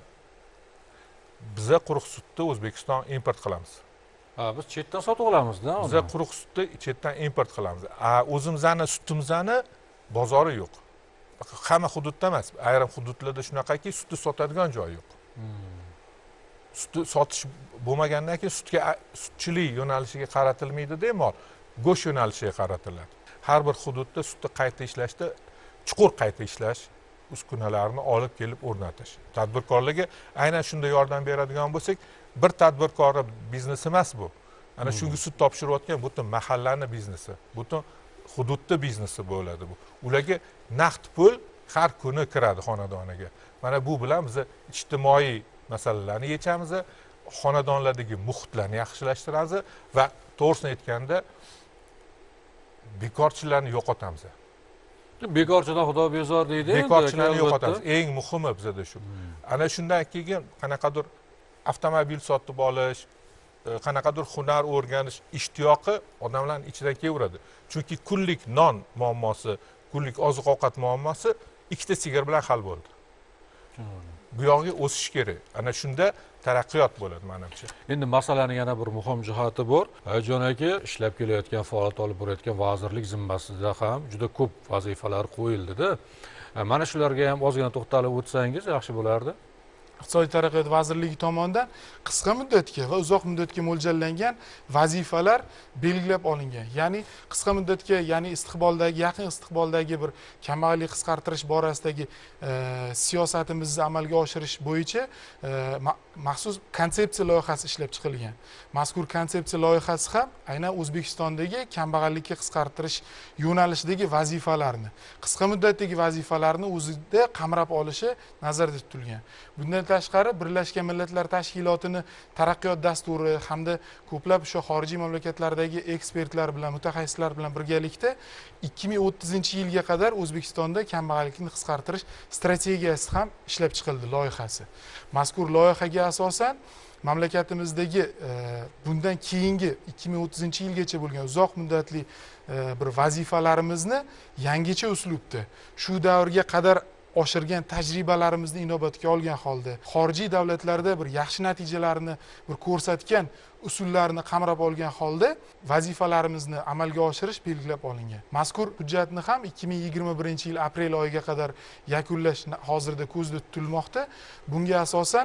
biz quruq sutni O'zbekiston import qilamiz. Biz chetdan sotib olamiz-da. Biz quruq sutni chetdan import qilamiz. O'zimizning sutimizni bozori yo'q. Hamma hududda emas, ayrim hududlarda shunaqaki sutni sotadigan joy yo'q. Sutni sotish bo'lmagandan keyin sutchilik yo'nalishiga qaratilmaydi-da, mol go'sht yo'nalishiga qaratiladi. Har bir hududda sutni qayta ishlashda chuqur qayta ishlash uskunalarini olib kelib o'rnatish. Tadbirkorlarga aynan shunda yordam beradigan bo'lsak, bir tadbirkorning biznesi emas bu. Ana shunga sut topshirayotgan butun mahallaning biznesi, butun hududda biznesi bo'ladi bu. Ularga naqd pul har kuni kiradi xonadoniga. Mana bu bilan biz ijtimoiy masalalarni yechamiz, xonadonlardagi muhitlarni yaxshilashtiramiz va to'g'risini aytganda bekorchilarni yo'qotamiz. Bekorchidan xudo bezor deydi. Bekorchilarni yo'qotamiz. Eng muhimi bizda shu. Ana shundan keyin qanaqadir avtomobil sotib olish, qanaqadir hunar o'rganish ishtiyoqi odamlarning ichidan kelaveradi. Chunki kunlik non muammosi, kunlik oziq-ovqat muammosi ikkita sigir bilan hal bo'ldi. Bu yog'iga o'sish kerak. Ana shunda taraqqiyot bo'ladi menimcha. Endi masalaning yana bir muhim jihati bor. Jon aka ishlab kelayotgan, faoliyat olib borayotgan vazirlik zimmasida ham juda ko'p vazifalar qo'yildi-da. Mana shularga ham ozgina to'xtalib o'tsangiz yaxshi bo'lardi. Iqtisodiy taraqqiyot vazirligi tomonidan qisqa muddatga va uzoq muddatga mo'ljallangan vazifalar belgilab olingan. Ya'ni qisqa muddatga, ya'ni istiqboldagi, yaqin istiqboldagi bir kambag'allik qisqartirish borasidagi siyosatimizni amalga oshirish bo'yicha maxsus konsepsiya loyihasi ishlab chiqilgan. Mazkur konsepsiya loyihasi ham aynan O'zbekistondagi kambag'allikni qisqartirish yo'nalishidagi vazifalarni, qisqa muddatdagi vazifalarni o'zida qamrab olishi nazarda tutilgan. Bundan tashqari Birlashgan Millatlar Tashkilotini taraqqiyot dasturi hamda ko'plab shu xorijiy mamlakatlardagi ekspertlar bilan, mutaxassislar bilan birgalikda 2030-yilga qadar O'zbekistonda kambag'allikni qisqartirish strategiyasi ham ishlab chiqildi loyihasi. Mazkur loyihaga asosan mamlakatimizdagi bundan keyingi 2030-yilgacha bo'lgan uzoq muddatli bir vazifalarimizni yangicha uslubda shu davrga qadar oshirgan tajribalarimizni inobatga olgan holda, xorijiy davlatlarda bir yaxshi natijalarni bir ko'rsatgan usullarni qamrab olgan holda vazifalarimizni amalga oshirish belgilab olingan. Mazkur hujjatni ham 2021-yil aprel oyiga qadar yakunlash hozirda ko'zda tutilmoqda. Bunga asosan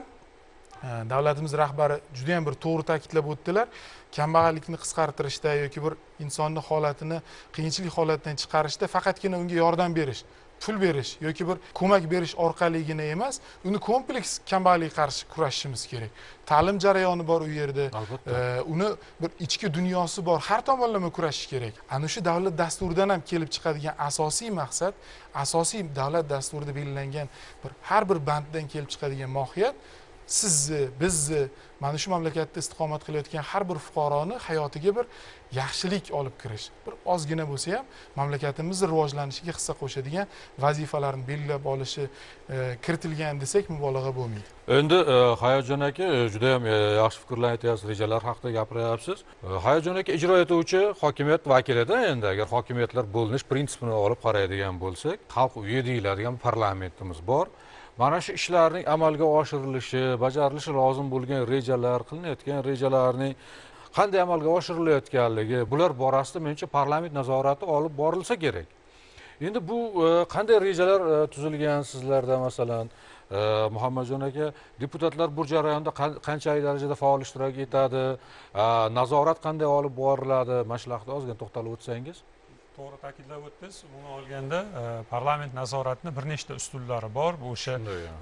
davlatimiz rahbari juda ham bir to'g'ri ta'kidlab o'tdilar. Kambag'allikni qisqartirishda yoki bir insonni holatini qiyinchilik holatdan chiqarishda faqatgina unga yordam berish, pul berish yoki bir ko'mak berish orqaligina emas, uni kompleks kambag'allikka qarshi kurashishimiz kerak. Ta'lim jarayoni bor u yerda, uni bir ichki dunyosi bor, har tomonlama kurashish kerak. Ana shu davlat dasturidan ham kelib chiqadigan asosiy maqsad, asosiy davlat dasturida belgilangan bir har bir banddan kelib chiqadigan mohiyat sizni, bizni, mana shu mamlakatda istiqomat qilayotgan har bir fuqaroni hayotiga bir yaxshilik olib kirish, bir ozgina bo'lsa ham mamlakatimizning rivojlanishiga hissa qo'shadigan vazifalarni belgilab olishi kiritilgan desak mubolag'a bo'lmaydi. Endi Hayajon aka juda ham yaxshi fikrlar aytyapsiz, rejalar haqida gapiryapsiz. Hayajon aka ijro etuvchi hokimiyat vakilida, endi agar hokimiyatlar bo'linish prinsipini olib qaraydigan bo'lsak, xalq uyi deyiladigan parlamentimiz bor. Mana shu ishlarning amalga oshirilishi, bajarilishi lozim bo'lgan rejalar, qilinayotgan rejalarning qanday amalga oshirilayotganligi, bular borasida menimcha parlament nazorati olib borilsa kerak. Endi bu qanday rejalar tuzilgan sizlarda, masalan, Muhammadjon aka, deputatlar bu jarayonda qanchalik darajada faol ishtirok etadi, nazorat qanday olib boriladi, mana shu haqida ozgina to'xtalib o'tsangiz. To'g'ri ta'kidlab o'tdingiz. Umuman olganda parlament nazoratini bir nechta usullari bor. Bu o'sha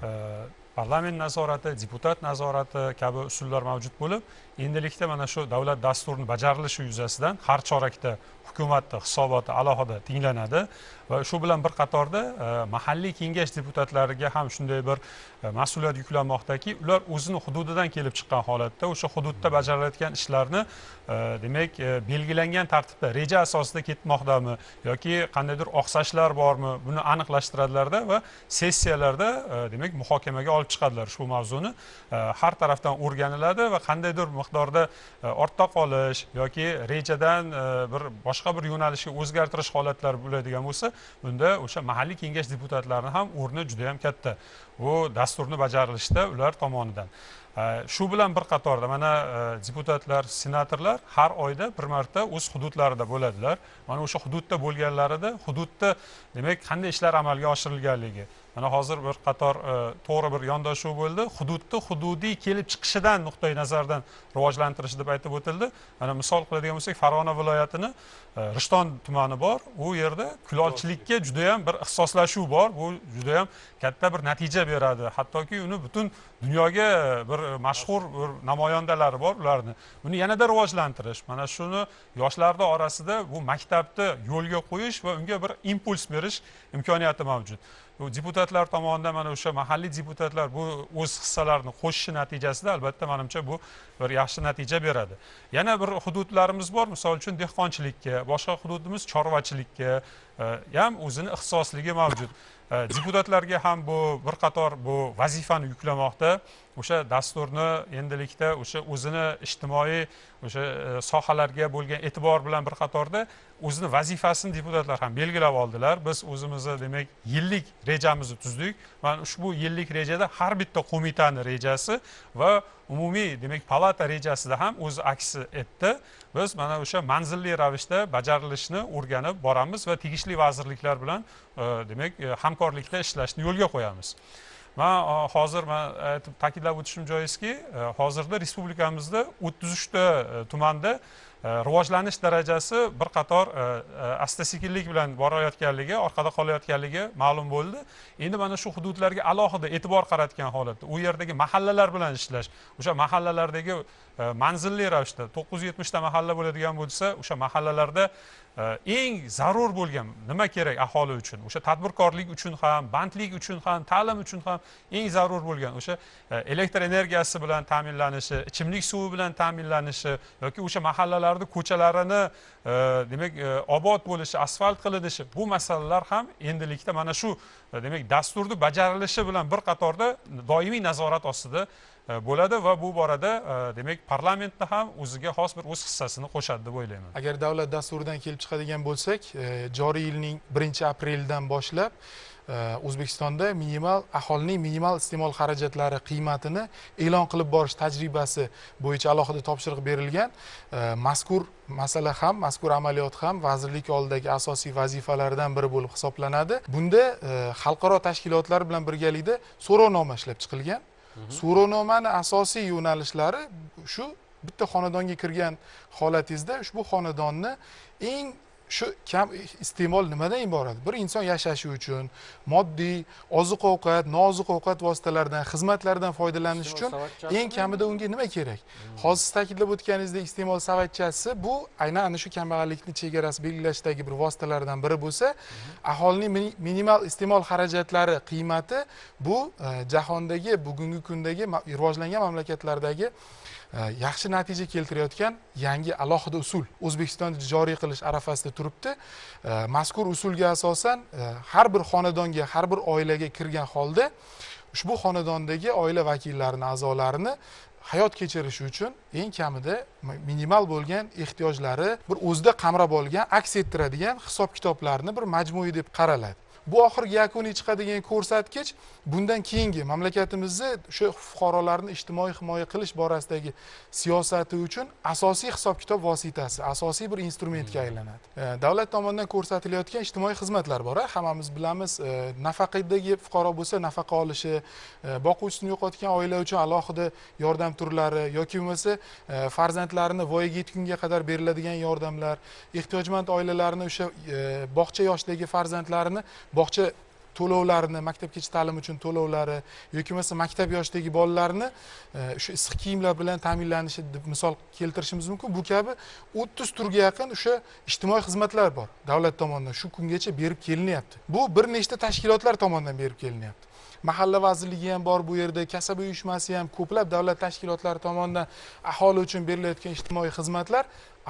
parlament nazorati, deputat nazorati kabi usullar mavjud bo'lib, endilikda mana shu davlat dasturining bajarilishi yuzasidan har chorakda hukumatning hisoboti alohida tinglanadi va shu bilan bir qatorda mahalliy kengash deputatlariga ham shunday bir mas'uliyat yuklanmoqdaki, ular o'zini hududidan kelib chiqqan holatda o'sha hududda bajarilayotgan ishlarni demak belgilangan tartibda reja asosida ketmoqdami yoki qandaydir oqsashlar bormi, buni aniqlashtiradilarda va sessiyalarda demak muhokamaga olib chiqadilar shu mavzuni. Har tarafdan o'rganiladi va qandaydir miqdorda ortda qolish yoki rejadan bir boshqa bir yo'nalishga o'zgartirish holatlari bo'ladigan bo'lsa, bunda o'sha mahalliy kengash deputatlarini ham o'rni juda ham katta. Bu dasturni bajarilishda ular tomonidan. Shu bilan bir qatorda mana deputatlar, senatorlar har oyda bir marta o'z hududlarida bo'ladilar. Mana o'sha hududda bo'lganlarida hududda demak qanday ishlar amalga oshirilganligi. Mana hozir bir qator to'g'ri bir yondashuv bo'ldi. Hududni hududiy kelib chiqishidan nuqtai nazardan rivojlantirish deb aytib o'tildi. Mana misol qiladigan bo'lsak, Farg'ona viloyatini Rishton tumani bor. U yerda kulolchilikka juda ham bir ixtisoslashuv bor. Bu juda ham katta bir natija beradi. Hattoki uni butun dunyoga bir mashhur bir namoyandalari bor ularni. Buni yanada rivojlantirish, mana shuni yoshlar orasida bu maktabni yo'lga qo'yish va unga bir impuls berish imkoniyati mavjud. Bu deputatlar tomonidan mana o'sha mahalliy deputatlar bu o'z hissalarini qo'shishi natijasida albatta menimcha bu bir yaxshi natija beradi. Yana bir hududlarimiz bor, misol uchun dehqonchilikka, boshqa hududimiz chorvachilikka ham o'zini ixtisosligi mavjud. Deputatlarga ham bu bir qator bu vazifani yuklamoqda. O'sha dasturni endilikda o'sha o'zini ijtimoiy o'sha sohalarga bo'lgan e'tibor bilan bir qatorda o'zini vazifasini deputatlar ham belgilab oldilar. Biz o'zimizni demak yillik rejamizni tuzdik. Mana ushbu yillik rejada har bitta qo'mitani rejasi va umumiy demak palata rejasida ham o'z aksi etdi. Biz mana o'sha manzilli ravishda bajarilishini o'rganib boramiz va tegishli vazirliklar bilan demak hamkorlikda ishlashni yo'lga qo'yamiz. hozir aytib ta'kidlab o'tishim joizki, hozirda respublikamizda 33 ta tumanda rivojlanish darajasi bir qator asta-sekinlik bilan borayotganligi, orqada qolayotganligi ma'lum bo'ldi. Endi mana shu hududlarga alohida e'tibor qaratgan holatda u yerdagi mahallalar bilan ishlash, o'sha mahallalardagi manzilli ravishda 970 ta mahalla bo'ladigan bo'lsa, o'sha mahallalarda eng zarur bo'lgan nima kerak aholi uchun, o'sha tadbirkorlik uchun ham, bandlik uchun ham, ta'lim uchun ham eng zarur bo'lgan o'sha elektr energiyasi bilan ta'minlanishi, ichimlik suvi bilan ta'minlanishi yoki o'sha mahallalarda ko'chalarini demak obod bo'lishi, asfalt qilinishi, bu masalalar ham endilikda mana shu demak dasturni bajarilishi bilan bir qatorda doimiy nazorat ostida bo'ladi va bu borada demak parlamentda ham o'ziga xos bir o'z hissasini qo'shadi deb o'ylayman. Agar davlat dasturidan kelib chiqadigan bo'lsak, joriy yilning 1-apreldan boshlab O'zbekistonda aholining minimal iste'mol xarajatlari qiymatini e'lon qilib borish tajribasi bo'yicha alohida topshiriq berilgan. Mazkur masala ham, mazkur amaliyot ham vazirlik oldidagi asosiy vazifalardan biri bo'lib hisoblanadi. Bunda xalqaro tashkilotlar bilan birgalikda so'rovnoma ishlab chiqilgan. So'rovnomani asosiy yo'nalishlari shu bitta xonadonga kirgan holatingizda ushbu xonadonni eng shu kam iste'mol nimadan iborat? Bir inson yashashi uchun moddiy, oziq-ovqat, nooziq-ovqat vositalaridan, xizmatlardan foydalanish uchun eng kamida unga nima kerak? Hozir siz ta'kidlab o'tganingizdek, iste'mol savatchasi bu aynan ana shu kambag'allikni chegarasi belgilashdagi bir vositalardan biri bo'lsa, aholining minimal iste'mol xarajatlari qiymati bu jahondagi bugungi kundagi rivojlangan mamlakatlardagi yaxshi natija keltirayotgan yangi alohida usul O'zbekistonda joriy qilish arafasida turibdi. Mazkur usulga asosan har bir xonadonga, har bir oilaga kirgan holda ushbu xonadondagi oila vakillarini, a'zolarini hayot kechirishi uchun eng kamida minimal bo'lgan ehtiyojlari bir o'zida qamrab olgan, aks ettiradigan hisob-kitoblarni bir majmui deb qaraladi. Bu oxirgi yakuniy chiqadigan ko'rsatkich bundan keyingi mamlakatimizni shu fuqarolarni ijtimoiy himoya qilish borasidagi siyosati uchun asosiy hisob-kitob vositasi, asosiy bir instrumentga aylanadi. Davlat tomonidan ko'rsatilayotgan ijtimoiy xizmatlar bor. Hammamiz bilamiz, nafaqadagi fuqaro bo'lsa, nafaqa olishi, boquvchisini yo'qotgan oila uchun alohida yordam turlari yoki bo'lmasa farzandlarini voyaga yetgunga qadar beriladigan yordamlar, ehtiyojmand oilalarni o'sha bog'cha yoshidagi farzandlarini bog'cha to'lovlarini, maktabgacha ta'lim uchun to'lovlari yoki bo'lmasa maktab yoshidagi bolalarni shu issiq kiyimlar bilan ta'minlanishi deb misol keltirishimiz mumkin. Bu kabi 30 turga yaqin o'sha ijtimoiy xizmatlar bor. Davlat tomonidan shu kungacha berib kelinyapti. Bu bir nechta tashkilotlar tomonidan berib kelinyapti. Mahalla vazirligi ham bor bu yerda, kasaba uyushmasi ham, ko'plab davlat tashkilotlari tomonidan aholi uchun berilayotgan ijtimoiy xizmatlar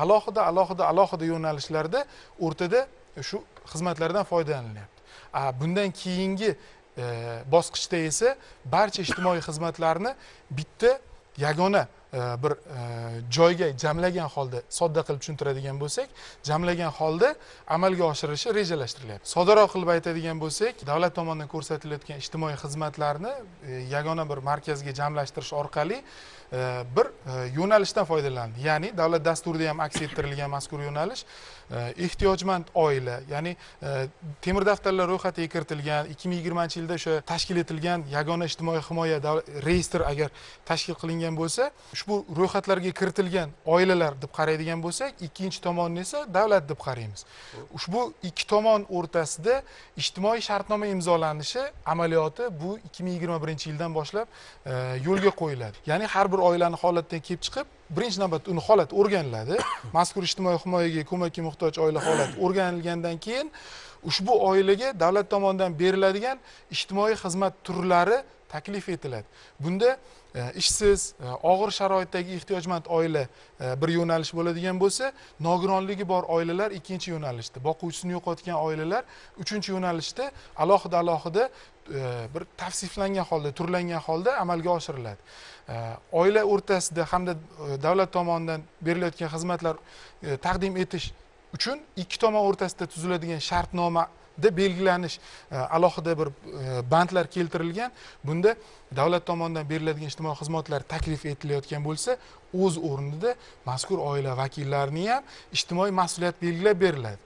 alohida yo'nalishlarda o'rtada shu xizmatlardan foydalanilyapti. Bundan keyingi bosqichda esa barcha ijtimoiy xizmatlarni bitta yagona bir joyga jamlagan holda, sodda qilib tushuntiradigan bo'lsak, jamlagan holda amalga oshirilishi rejalashtirilyapti. Soddaroq qilib aytadigan bo'lsak, davlat tomonidan ko'rsatilayotgan ijtimoiy xizmatlarni yagona bir markazga jamlashtirish orqali bir yo'nalishdan foydalanadi. Ya'ni davlat dasturida ham aks ettirilgan mazkur yo'nalish ehtiyojmand oila, ya'ni temir daftarlar ro'yxatiga kiritilgan 2020-yilda o'sha tashkil etilgan yagona ijtimoiy himoya reyestr agar tashkil qilingan bo'lsa, ushbu ro'yxatlarga kiritilgan oilalar deb qaraydigan bo'lsak, ikkinchi tomonni esa davlat deb qaraymiz. Ushbu ikki tomon o'rtasida ijtimoiy shartnoma imzolanishi amaliyoti bu 2021-yildan boshlab yo'lga qo'yiladi. Ya'ni har bir oilani holatidan kelib chiqib, birinchi navbatda uni holati o'rganiladi. Mazkur ijtimoiy himoyaga, ko'makka muhtoj oila holati o'rganilgandan keyin ushbu oilaga davlat tomonidan beriladigan ijtimoiy xizmat turlari taklif etiladi. Bunda ishsiz, og'ir sharoitdagi ehtiyojmand oila bir yo'nalish bo'ladigan bo'lsa, nogironligi bor oilalar ikkinchi yo'nalishda, boquvchisini yo'qotgan oilalar uchinchi yo'nalishda alohida bir tavsiflangan holda, turlangan holda amalga oshiriladi. Oila o'rtasida hamda davlat tomonidan berilayotgan xizmatlar taqdim etish uchun ikki tomon o'rtasida tuziladigan shartnomada belgilanish alohida bir bandlar keltirilgan. Bunda davlat tomonidan beriladigan ijtimoiy xizmatlar taklif etilayotgan bo'lsa, o'z o'rnida mazkur oila vakillarining ham ijtimoiy mas'uliyat belgilab beriladi.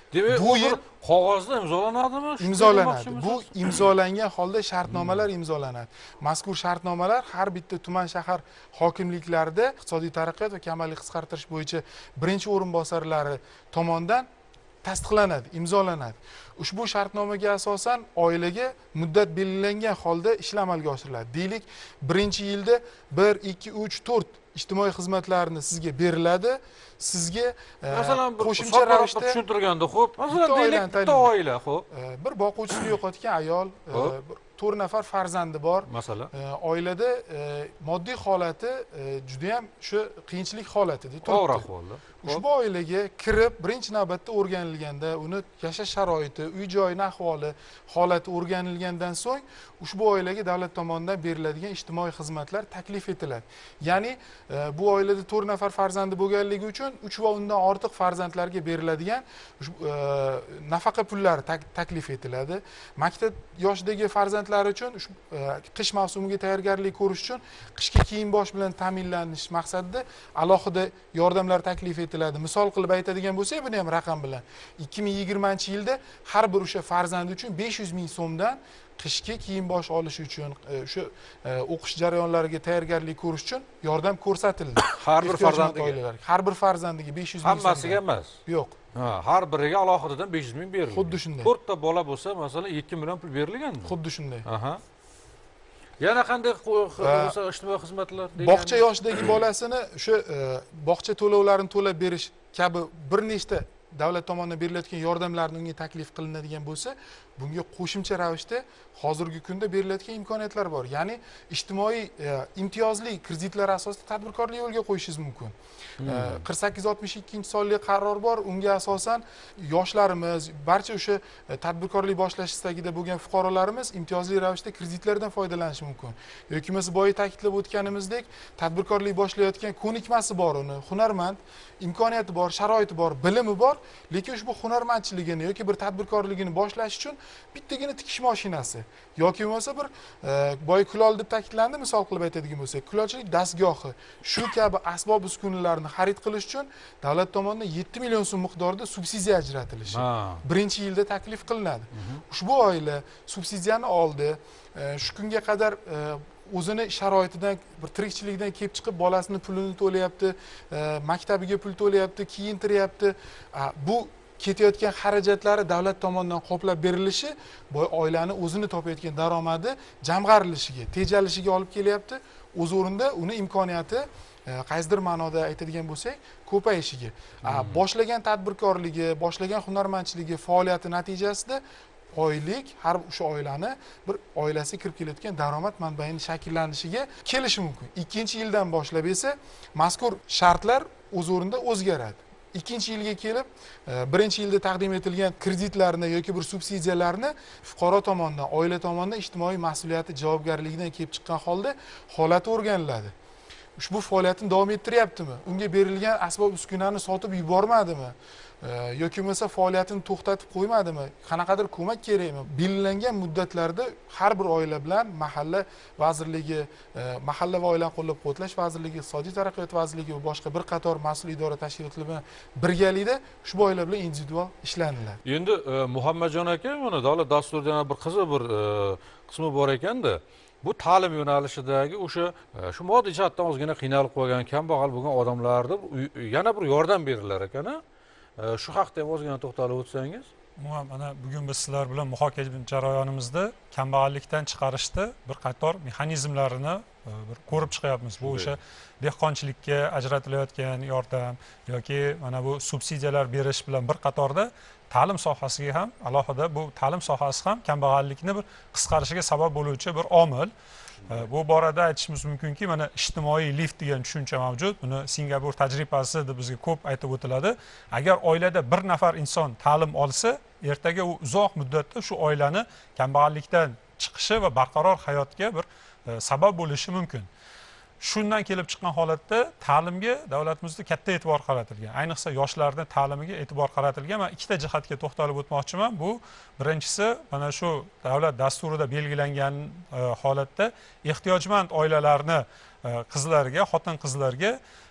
Demak, Bu bu yil qog'ozda imzolanadimi? imzolanadi. Bu imzolangan holda shartnomalar imzolanadi. Mazkur shartnomalar har bitta tuman shahar hokimliklarida iqtisodiy taraqqiyot va kambag'allik qisqartirish bo'yicha birinchi o'rinbosarlari tomonidan tasdiqlanadi, imzolanadi. Ushbu shartnomaga asosan oilaga muddat belgilangan holda ishlar amalga oshiriladi. Deylik, birinchi yilda 1, 2, 3, 4 ijtimoiy xizmatlarni sizga beriladi. Sizga masalan qo'shimcha ravishda tushuntirganda, xo'p, masalan bitta deylik, oilani bitta oila, xo'p. bir boquvchisini yo'qotgan ayol, 4 nafar farzandi bor. Masalan, Oilada moddiy holati juda ham shu qiyinchilik holatida og'ir turibdi. ahvolda. Ushbu oilaga kirib, birinchi navbatda o'rganilganda, uni yashash sharoiti, uy-joyning ahvoli, holati o'rganilgandan so'ng ushbu oilaga davlat tomonidan beriladigan ijtimoiy xizmatlar taklif etiladi. Ya'ni bu oilada 4 nafar farzandi bo'lganligi uchun 3 va undan ortiq farzandlarga beriladigan nafaqa pullari taklif etiladi. Maktab yoshidagi farzandlar uchun qish mavsumiga tayyorgarlik ko'rish uchun qishki kiyim-bosh bilan ta'minlanish maqsadida alohida yordamlar taklif etiladi. Misol qilib aytadigan bo'lsak, buni ham raqam bilan 2020-yilda har bir o'sha farzandi uchun 500 ming so'mdan qishki kiyim-bosh olish uchun, shu o'qish jarayonlariga tayyorgarlik ko'rish uchun yordam ko'rsatildi. Har bir farzandiga. Har bir farzandiga 500 ming so'm. Hammasiga emas. Yo'q. Har biriga alohidadan 500 ming berilgan. Xuddi shunday. 4 ta bola bo'lsa, masalan, 2 million pul berilganmi? Xuddi shunday. Aha. Yana qanday ijtimoiy xizmatlar degan? Bog'cha yoshidagi bolasini shu bog'cha to'lovlarini to'lab berish kabi bir nechta davlat tomonidan berilayotgan yordamlarni unga taklif qilinadigan bo'lsa, bunga qo'shimcha ravishda hozirgi kunda berilayotgan imkoniyatlar bor. Ya'ni ijtimoiy imtiyozli kreditlar asosida tadbirkorlik yo'lga qo'yishingiz mumkin. 48-62-sonli qaror bor. Unga asosan yoshlarimiz, barcha o'sha tadbirkorlik boshlash istagida bo'lgan fuqarolarimiz imtiyozli ravishda kreditlardan foydalanishi mumkin. Yoki bo'lmasa boya ta'kidlab o'tganimizdek, tadbirkorlik boshlayotgan ko'nikmasi bor uni, hunarmand, imkoniyati bor, sharoiti bor, bilimi bor, lekin ushbu hunarmandchiligini yoki bir tadbirkorligini boshlash uchun bittagina tikish mashinasi yoki bo'lmasa bir boya kulol deb ta'kidlandi, misol qilib aytadigan bo'lsak, kulolchilik dastgohi, shu kabi asbob uskunalarni xarid qilish uchun davlat tomonidan 7 million so'm miqdorida subsidiya ajratilishi birinchi yilda taklif qilinadi. Ushbu oila subsidiyani oldi, shu kunga qadar o'zini sharoitidan, bir tirikchilikdan kelib chiqib bolasini pulini to'layapti, maktabiga pul to'layapti, kiyintiryapti. Bu ketayotgan xarajatlari davlat tomonidan qoplab berilishi bu oilani o'zini topayotgan daromadi jamg'arilishiga, tejalishiga olib kelyapti. O'z o'rinda uni imkoniyati qaysidir ma'noda aytadigan bo'lsak, ko'payishiga. Boshlagan tadbirkorligi, boshlagan hunarmandchiligi faoliyati natijasida oylik har o'sha oilani bir oilasi kirib kelayotgan daromad manbaini shakllanishiga kelishi mumkin. Ikkinchi yildan boshlab esa mazkur shartlar o'z o'rinda o'zgaradi. Ikkinchi yilga kelib, birinchi yilda taqdim etilgan kreditlarni yoki bir subsidiyalarni fuqaro tomonidan, oila tomonidan ijtimoiy mas'uliyati, javobgarligidan kelib chiqqan holda holati o'rganiladi. Ushbu faoliyatini davom ettiryaptimi? Unga berilgan asbob uskunani sotib yubormadimi? Yoki bo'lmasa faoliyatini to'xtatib qo'ymadimi? Qanaqadir ko'mak kerakmi? Belgilangan muddatlarda har bir oila bilan mahalla vazirligi, mahalla va oilani qo'llab-quvvatlash vazirligi, iqtisodiy taraqqiyot vazirligi va boshqa bir qator mas'ul idora tashkilotlar bilan birgalikda ushbu oila bilan individual ishlaniladi. Endi Muhammadjon aka, mana davlat dasturida yana bir qiziq bir qismi bor ekanda, bu ta'lim yo'nalishidagi o'sha shu moddiy jihatdan ozgina qiynalib qolgan, kambag'al bo'lgan odamlarga yana bir yordam berilar ekan-a? Shu haqda ham ozgina to'xtalib o'tsangiz. Mana bugun biz sizlar bilan muhokama jarayonimizda kambag'allikdan chiqarishda bir qator mexanizmlarini bir ko'rib chiqyapmiz. Bu o'sha dehqonchilikka ajratilayotgan yordam yoki mana bu subsidiyalar berish bilan bir qatorda ta'lim sohasiga ham alohida, bu ta'lim sohasi ham kambag'allikni bir qisqarishiga sabab bo'luvchi bir omil. Bu borada aytishimiz mumkinki, mana ijtimoiy lift degan tushuncha mavjud. Buni Singapur tajribasi deb bizga ko'p aytib o'tiladi. Agar oilada bir nafar inson ta'lim olsa, ertaga u uzoq muddatda shu oilani kambag'allikdan chiqishi va barqaror hayotga bir sabab bo'lishi mumkin. Shundan kelib chiqqan holatda ta'limga davlatimizda katta e'tibor qaratilgan. Ayniqsa yoshlarning ta'limiga e'tibor qaratilgan. Men ikkita jihatga to'xtalib o'tmoqchiman. Bu birinchisi, mana shu davlat dasturida belgilangan holatda ehtiyojmand oilalarni qizlariga, xotin-qizlarga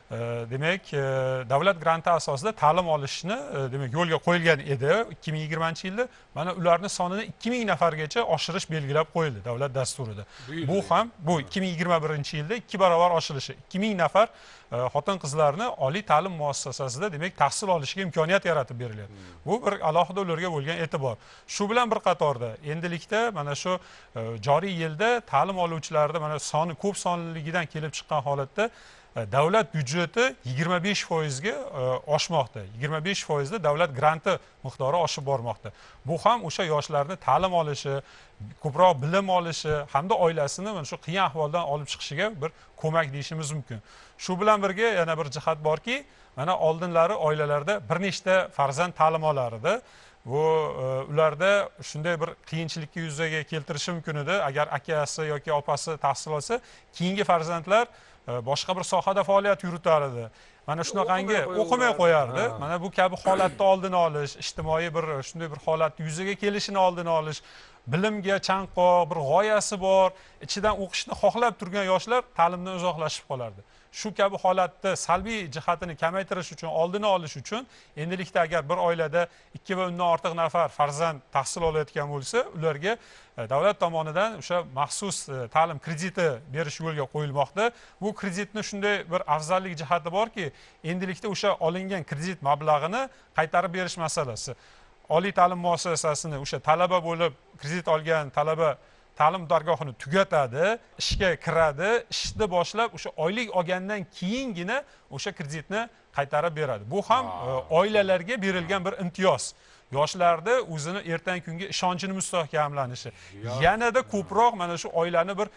demak davlat granti asosida ta'lim olishni demak yo'lga qo'yilgan edi 2020-yilda. Mana ularning sonini 2000 nafargacha oshirish belgilab qo'yildi davlat dasturida. Bu ham bu 2021-yilda 2 barobar oshirishi 2000 nafar xotin qizlarni oliy ta'lim muassasasida demak tahsil olishiga imkoniyat yaratib beriladi. Bu bir alohida ularga bo'lgan e'tibor. Shu bilan bir qatorda endilikda mana shu joriy yilda ta'lim oluvchilarning mana soni ko'p sonligidan kelib chiqqan holatda davlat byudjeti 25% ga oshmoqda. 25% da davlat granti miqdori oshib bormoqda. Bu ham o'sha yoshlarni ta'lim olishi, ko'proq bilim olishi hamda oilasini mana shu qiyin ahvoldan olib chiqishiga bir ko'mak deyishimiz mumkin. Shu bilan birga yana bir jihat borki, mana oldinlari oilalarda bir nechta farzand ta'lim olar edi. Bu ularda shunday bir qiyinchilikni yuzaga keltirishi mumkin edi. Agar akasi yoki opasi tahsil olsa, keyingi farzandlar boshqa bir sohada faoliyat yuritar edi. Mana shunaqangi o'qimay qo'yardi. Mana bu kabi holatni oldini olish, ijtimoiy bir shunday bir holatni yuzaga kelishini oldini olish, bilimga chanqoq, bir g'oyasi bor, ichidan o'qishni xohlab turgan yoshlar ta'limdan uzoqlashib qolardi. Shu kabi holatda salbiy jihatini kamaytirish uchun, oldini olish uchun endilikda agar bir oilada 2 va undan ortiq nafar farzand tahsil olayotgan bo'lsa, ularga davlat tomonidan o'sha maxsus ta'lim krediti berish yo'lga qo'yilmoqda. Bu kreditni shunday bir afzallik jihati borki, endilikda o'sha olingan kredit mablag'ini qaytarib berish masalasi. Oliy ta'lim muassasasini o'sha talaba bo'lib kredit olgan talaba ta'lim dargohini tugatadi, ishga kiradi, ishni boshlab o'sha oylik olgandan keyingina o'sha kreditni qaytarib beradi. Bu ham oilalarga berilgan bir imtiyoz. Yoshlarda o'zini ertangi kunga ishonchini mustahkamlanishi. Yanada ko'proq mana shu oilani bir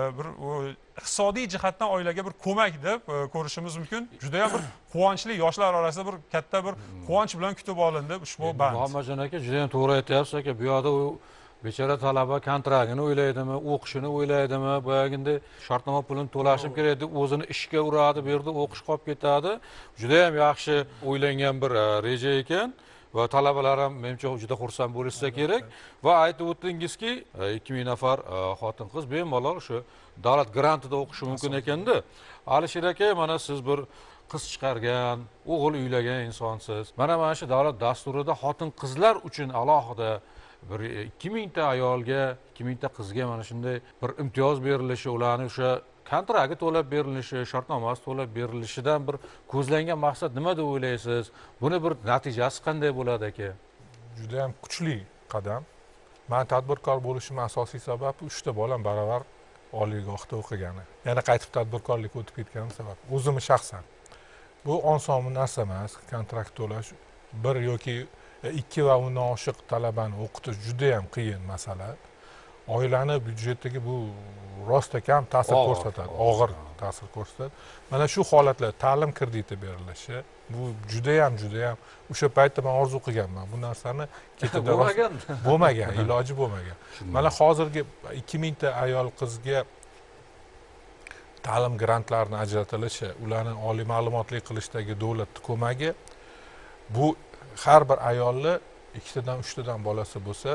iqtisodiy jihatdan oilaga bir ko'mak deb ko'rishimiz mumkin. Juda ham bir quvonchli yoshlar orasida bir katta bir quvonch bilan kutib olindi ushbu band. Muhammadjon aka juda ham to'g'ri aytyapsiz aka. Bu yoqda u bechora talaba kontraktini o'ylaydimi, o'qishini o'ylaydimi, boyagida shartnoma pulini to'lashib kerak, o'zini ishga uradi, bu yerda o'qish qolib ketadi. Juda ham yaxshi o'ylangan bir reja ekan. Va talabalar ham menimcha juda xursand bo'lishsa kerak. Va aytib o'tdingizki, 2000 nafar xotin qiz bemalol shu davlat grantida o'qishi mumkin ekanda. Alisher aka, mana siz bir qiz chiqargan, o'g'il uylagan insonsiz. Mana shu davlat dasturida xotin qizlar uchun alohida bir 2000 ta ayolga, 2000 ta qizga mana shunday bir imtiyoz berilishi, ularni o'sha kontrakti to'lab berilishi, shartnomasi to'lab berilishidan bir ko'zlangan maqsad nima deb o'ylaysiz? Buni bir natijasi qanday bo'ladi aka? Juda ham kuchli qadam. Men tadbirkor bo'lishim asosiy sababi 3 ta bolam baravar oliygohda o'qigani. Yana qaytib tadbirkorlikka o'tib ketganim sabab. O'zim shaxsan bu oson narsa emas, kontrakt to'lash. Bir yoki 2 va undan oshiq talabani o'qitish juda ham qiyin masala. Oilani byudjetiga bu rosta kam ta'sir ko'rsatadi, og'ir ta'sir ko'rsatadi. Mana shu holatlar ta'lim krediti berilishi, bu juda ham o'sha paytda men orzu qilganman. Bu narsani ketida bo'lmagan, iloji bo'lmagan. Mana hozirgi 2000 ta ayol qizga ta'lim grantlarini ajratilishi, ularni oliy ma'lumotli qilishdagi davlat ko'magi, bu har bir ayolni 2 tadan 3 tadan bolasi bo'lsa,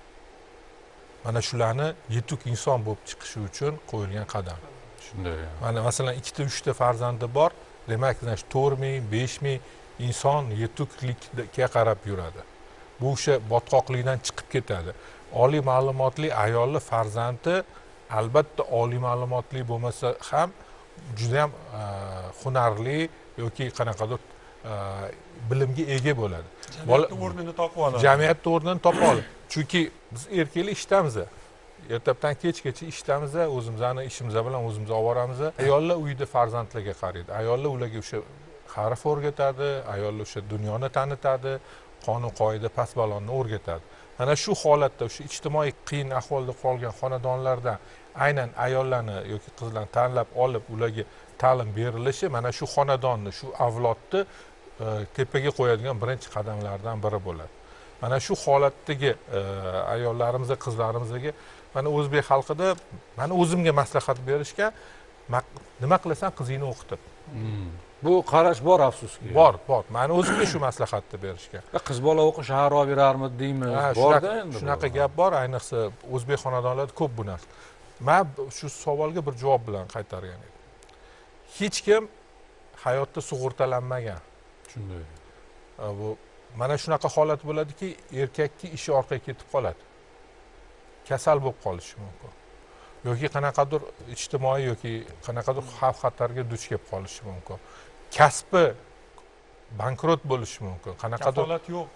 mana shularni yetuk inson bo'lib chiqishi uchun qo'yilgan qadam. Shunday. Mana masalan 2 ta 3 ta farzandi bor, demak 4000, 5000 inson yetuklikka qarab yuradi. Bu o'sha botqoqlikdan chiqib ketadi. Oliy ma'lumotli ayolli farzandi albatta oliy ma'lumotli bo'lmasa ham juda ham hunarli yoki qanaqadir bilimga ega bo'ladi. Jamiyatning o'rnini topib oladi. Jamiyatning o'rnini topib oladi. Chunki biz erkaklar ishdamiz. Ertadan kechgacha ishdamiz, o'zimizni ishimiz bilan o'zimiz olib boramiz. Ayollar uyda farzandlarga qaraydi. Ayollar ularga o'sha harf o'rgatadi, ayollar o'sha dunyoni tanitadi, qonun qoida pasbalonni o'rgatadi. Mana shu holatda o'sha ijtimoiy qiyin ahvolda qolgan xonadonlarda aynan ayollarni yoki qizlarni tanlab olib ularga ta'lim berilishi mana shu xonadonni, shu avlodni tepaga qo'yadigan birinchi qadamlardan biri bo'ladi. Mana shu holatdagi ayollarimizga, qizlarimizga mana o'zbek xalqida mana o'zimga maslahat berishga nima qilasan qizingni o'qitib. Bu qarash bor afsuski. Bor. Mani o'zimga shu maslahatni berishga. Qiz bola o'qish shahar olib berarmidi deymiz. Borda endi. Shunaqa gap bor, ayniqsa o'zbek xonadonlarida ko'p bu narsa. Men shu savolga bir javob bilan qaytargan edim. Hech kim hayotda sug'urtalanmagan. Shunday. Bu mana shunaqa holat bo'ladiki, erkakki ishi orqaga ketib qoladi. Kasal bo'lib qolishi mumkin. Yoki qanaqadir ijtimoiy yoki qanaqadir xavf-xatarga duch kelib qolishi mumkin. Kasbi bankrot bo'lishi mumkin. Kafolat yo'q.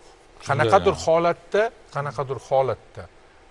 Qanaqadir holatda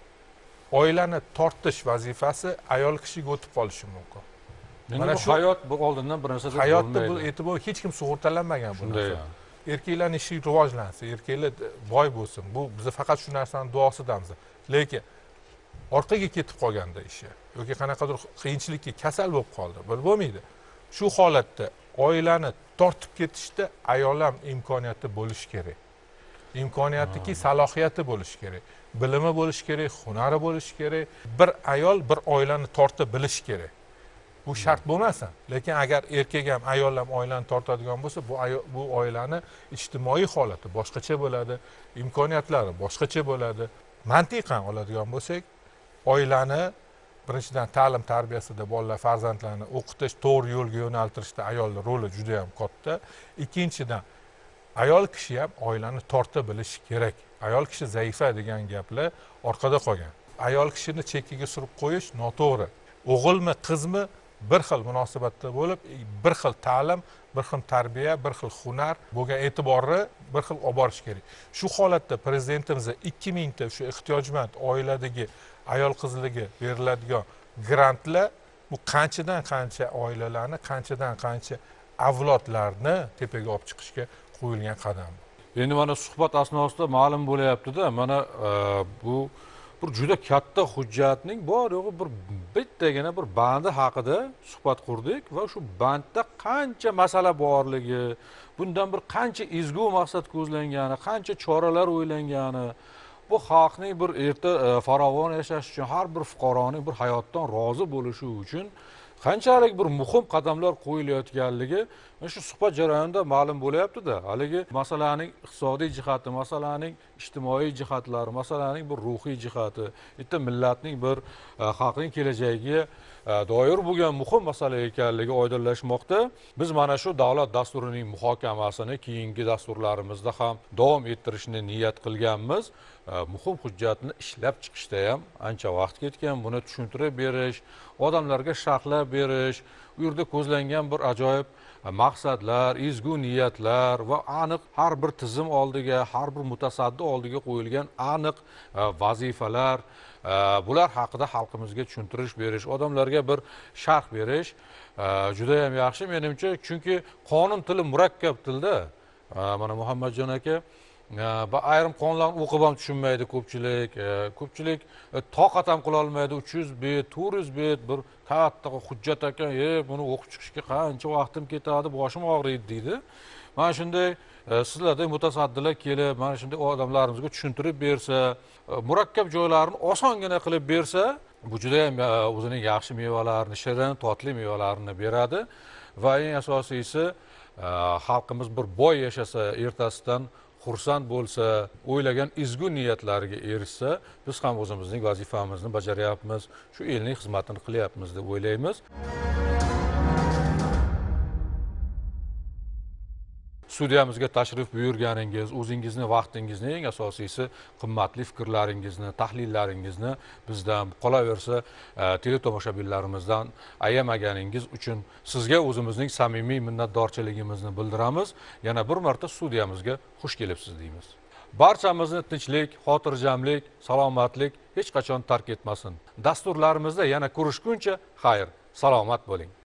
oilani tortish vazifasi ayol kishiga o'tib qolishi mumkin. Mana shu hayot bu oldindan bir narsa deb hayotda bu bo'lmaydi. e'tibor hech kim sug'urtalanmagan bu Shunday. narsa. Erkaklar ishi rivojlansin, erkaklar boy bo'lsin. Bu biz faqat shu narsani duosidamiz. Lekin orqaga ketib qolganda ishi yoki qanaqadir qiyinchilikka kasal bo'lib qoldi, bo'lmaydi. Shu holatda oilani tortib ketishda ayol ham imkoniyati bo'lishi kerak. Imkoniyatiki salohiyati bo'lishi kerak. Bilimi bo'lishi kerak, hunari bo'lishi kerak. Bir ayol bir oilani tortib bilishi kerak. Bu shart bo'lmasin. Lekin agar erkak ham ayol ham oilani tortadigan bo'lsa, bu oilani ijtimoiy holati boshqacha bo'ladi, imkoniyatlari boshqacha bo'ladi. Mantiqan oladigan bo'lsak, oilani birinchidan ta'lim tarbiyasida bolalar farzandlarni o'qitish, to'g'ri yo'lga yo'naltirishda ayolning roli juda ham katta. Ikkinchidan ayol kishi ham oilani torta bilishi kerak. Ayol kishi zaifa degan gaplar orqada qolgan. Ayol kishini chekkaga surib qo'yish noto'g'ri. O'g'ilmi, qizmi bir xil munosabatda bo'lib, bir xil ta'lim, bir xil tarbiya, bir xil hunar bo'lgan e'tiborni bir xil olib borish kerak. Shu holatda prezidentimiz 2000 ta shu ehtiyojmand oiladagi ayol qizlarga beriladigan grantlar bu qanchadan qancha oilalarni, qanchadan qancha avlodlarni tepaga olib chiqishga qo'yilgan qadam. Endi mana suhbat asnosida ma'lum bo'layapti-da, mana bu bir juda katta hujjatning bor yo'g'i bir bittagina bir bandi haqida suhbat qurdik va shu bandda qancha masala borligi, bundan bir qancha ezgu maqsad ko'zlangani, qancha choralar o'ylangani, bu xalqning bir erta farovon yashash uchun, har bir fuqaroning bir hayotdan rozi bo'lishi uchun qanchalik bir muhim qadamlar qo'yilayotganligi shu suhbat jarayonida ma'lum bo'layapti-da. Haligi masalaning iqtisodiy jihati, masalaning ijtimoiy jihatlari, masalaning bir ruhiy jihati, bitta millatning bir xalqning kelajagiga doir bo'lgan muhim masala ekanligi oydinlashmoqda. Biz mana shu davlat dasturining muhokamasini keyingi dasturlarimizda ham davom ettirishni niyat qilganmiz. Muhim hujjatni ishlab chiqishda ham ancha vaqt ketgan. Buni tushuntirib berish, odamlarga sharhlab berish, u yerda ko'zlangan bir ajoyib maqsadlar, ezgu niyatlar va aniq har bir tizim oldiga, har bir mutasaddi oldiga qo'yilgan aniq vazifalar, bular haqida xalqimizga tushuntirish berish, odamlarga bir sharh berish juda ham yaxshi menimcha, chunki qonun tili murakkab tilda. Mana Muhammadjon aka ayrim qonunlarni o'qib ham tushunmaydi ko'pchilik toqat ham qila olmaydi. 300 bet, 400 bet bir katta hujjat ekan, buni o'qib chiqishga qancha vaqtim ketadi, boshim og'riydi deydi. Mana shunday sizlardek mutasaddilar kelib, mana shunday odamlarimizga tushuntirib bersa, murakkab joylarini osongina qilib bersa, bu juda ham o'zining yaxshi mevalarini, shirin, totli mevalarini beradi va eng asosiysi xalqimiz bir boy yashasa, ertasidan xursand bo'lsa, o'ylagan ezgu niyatlariga erishsa, biz ham o'zimizning vazifamizni bajaryapmiz, shu elning xizmatini qilyapmiz deb o'ylaymiz. Studiyamizga tashrif buyurganingiz, o'zingizni, vaqtingizni, eng asosiysi qimmatli fikrlaringizni, tahlillaringizni bizdan, qolaversa teletomoshabinlarimizdan ayamaganingiz uchun sizga o'zimizning samimiy minnatdorchiligimizni bildiramiz. Yana bir marta studiyamizga xush kelibsiz deymiz. Barchamizni tinchlik, xotirjamlik, salomatlik hech qachon tark etmasin. Dasturlarimizda yana ko'rishguncha xayr, salomat bo'ling.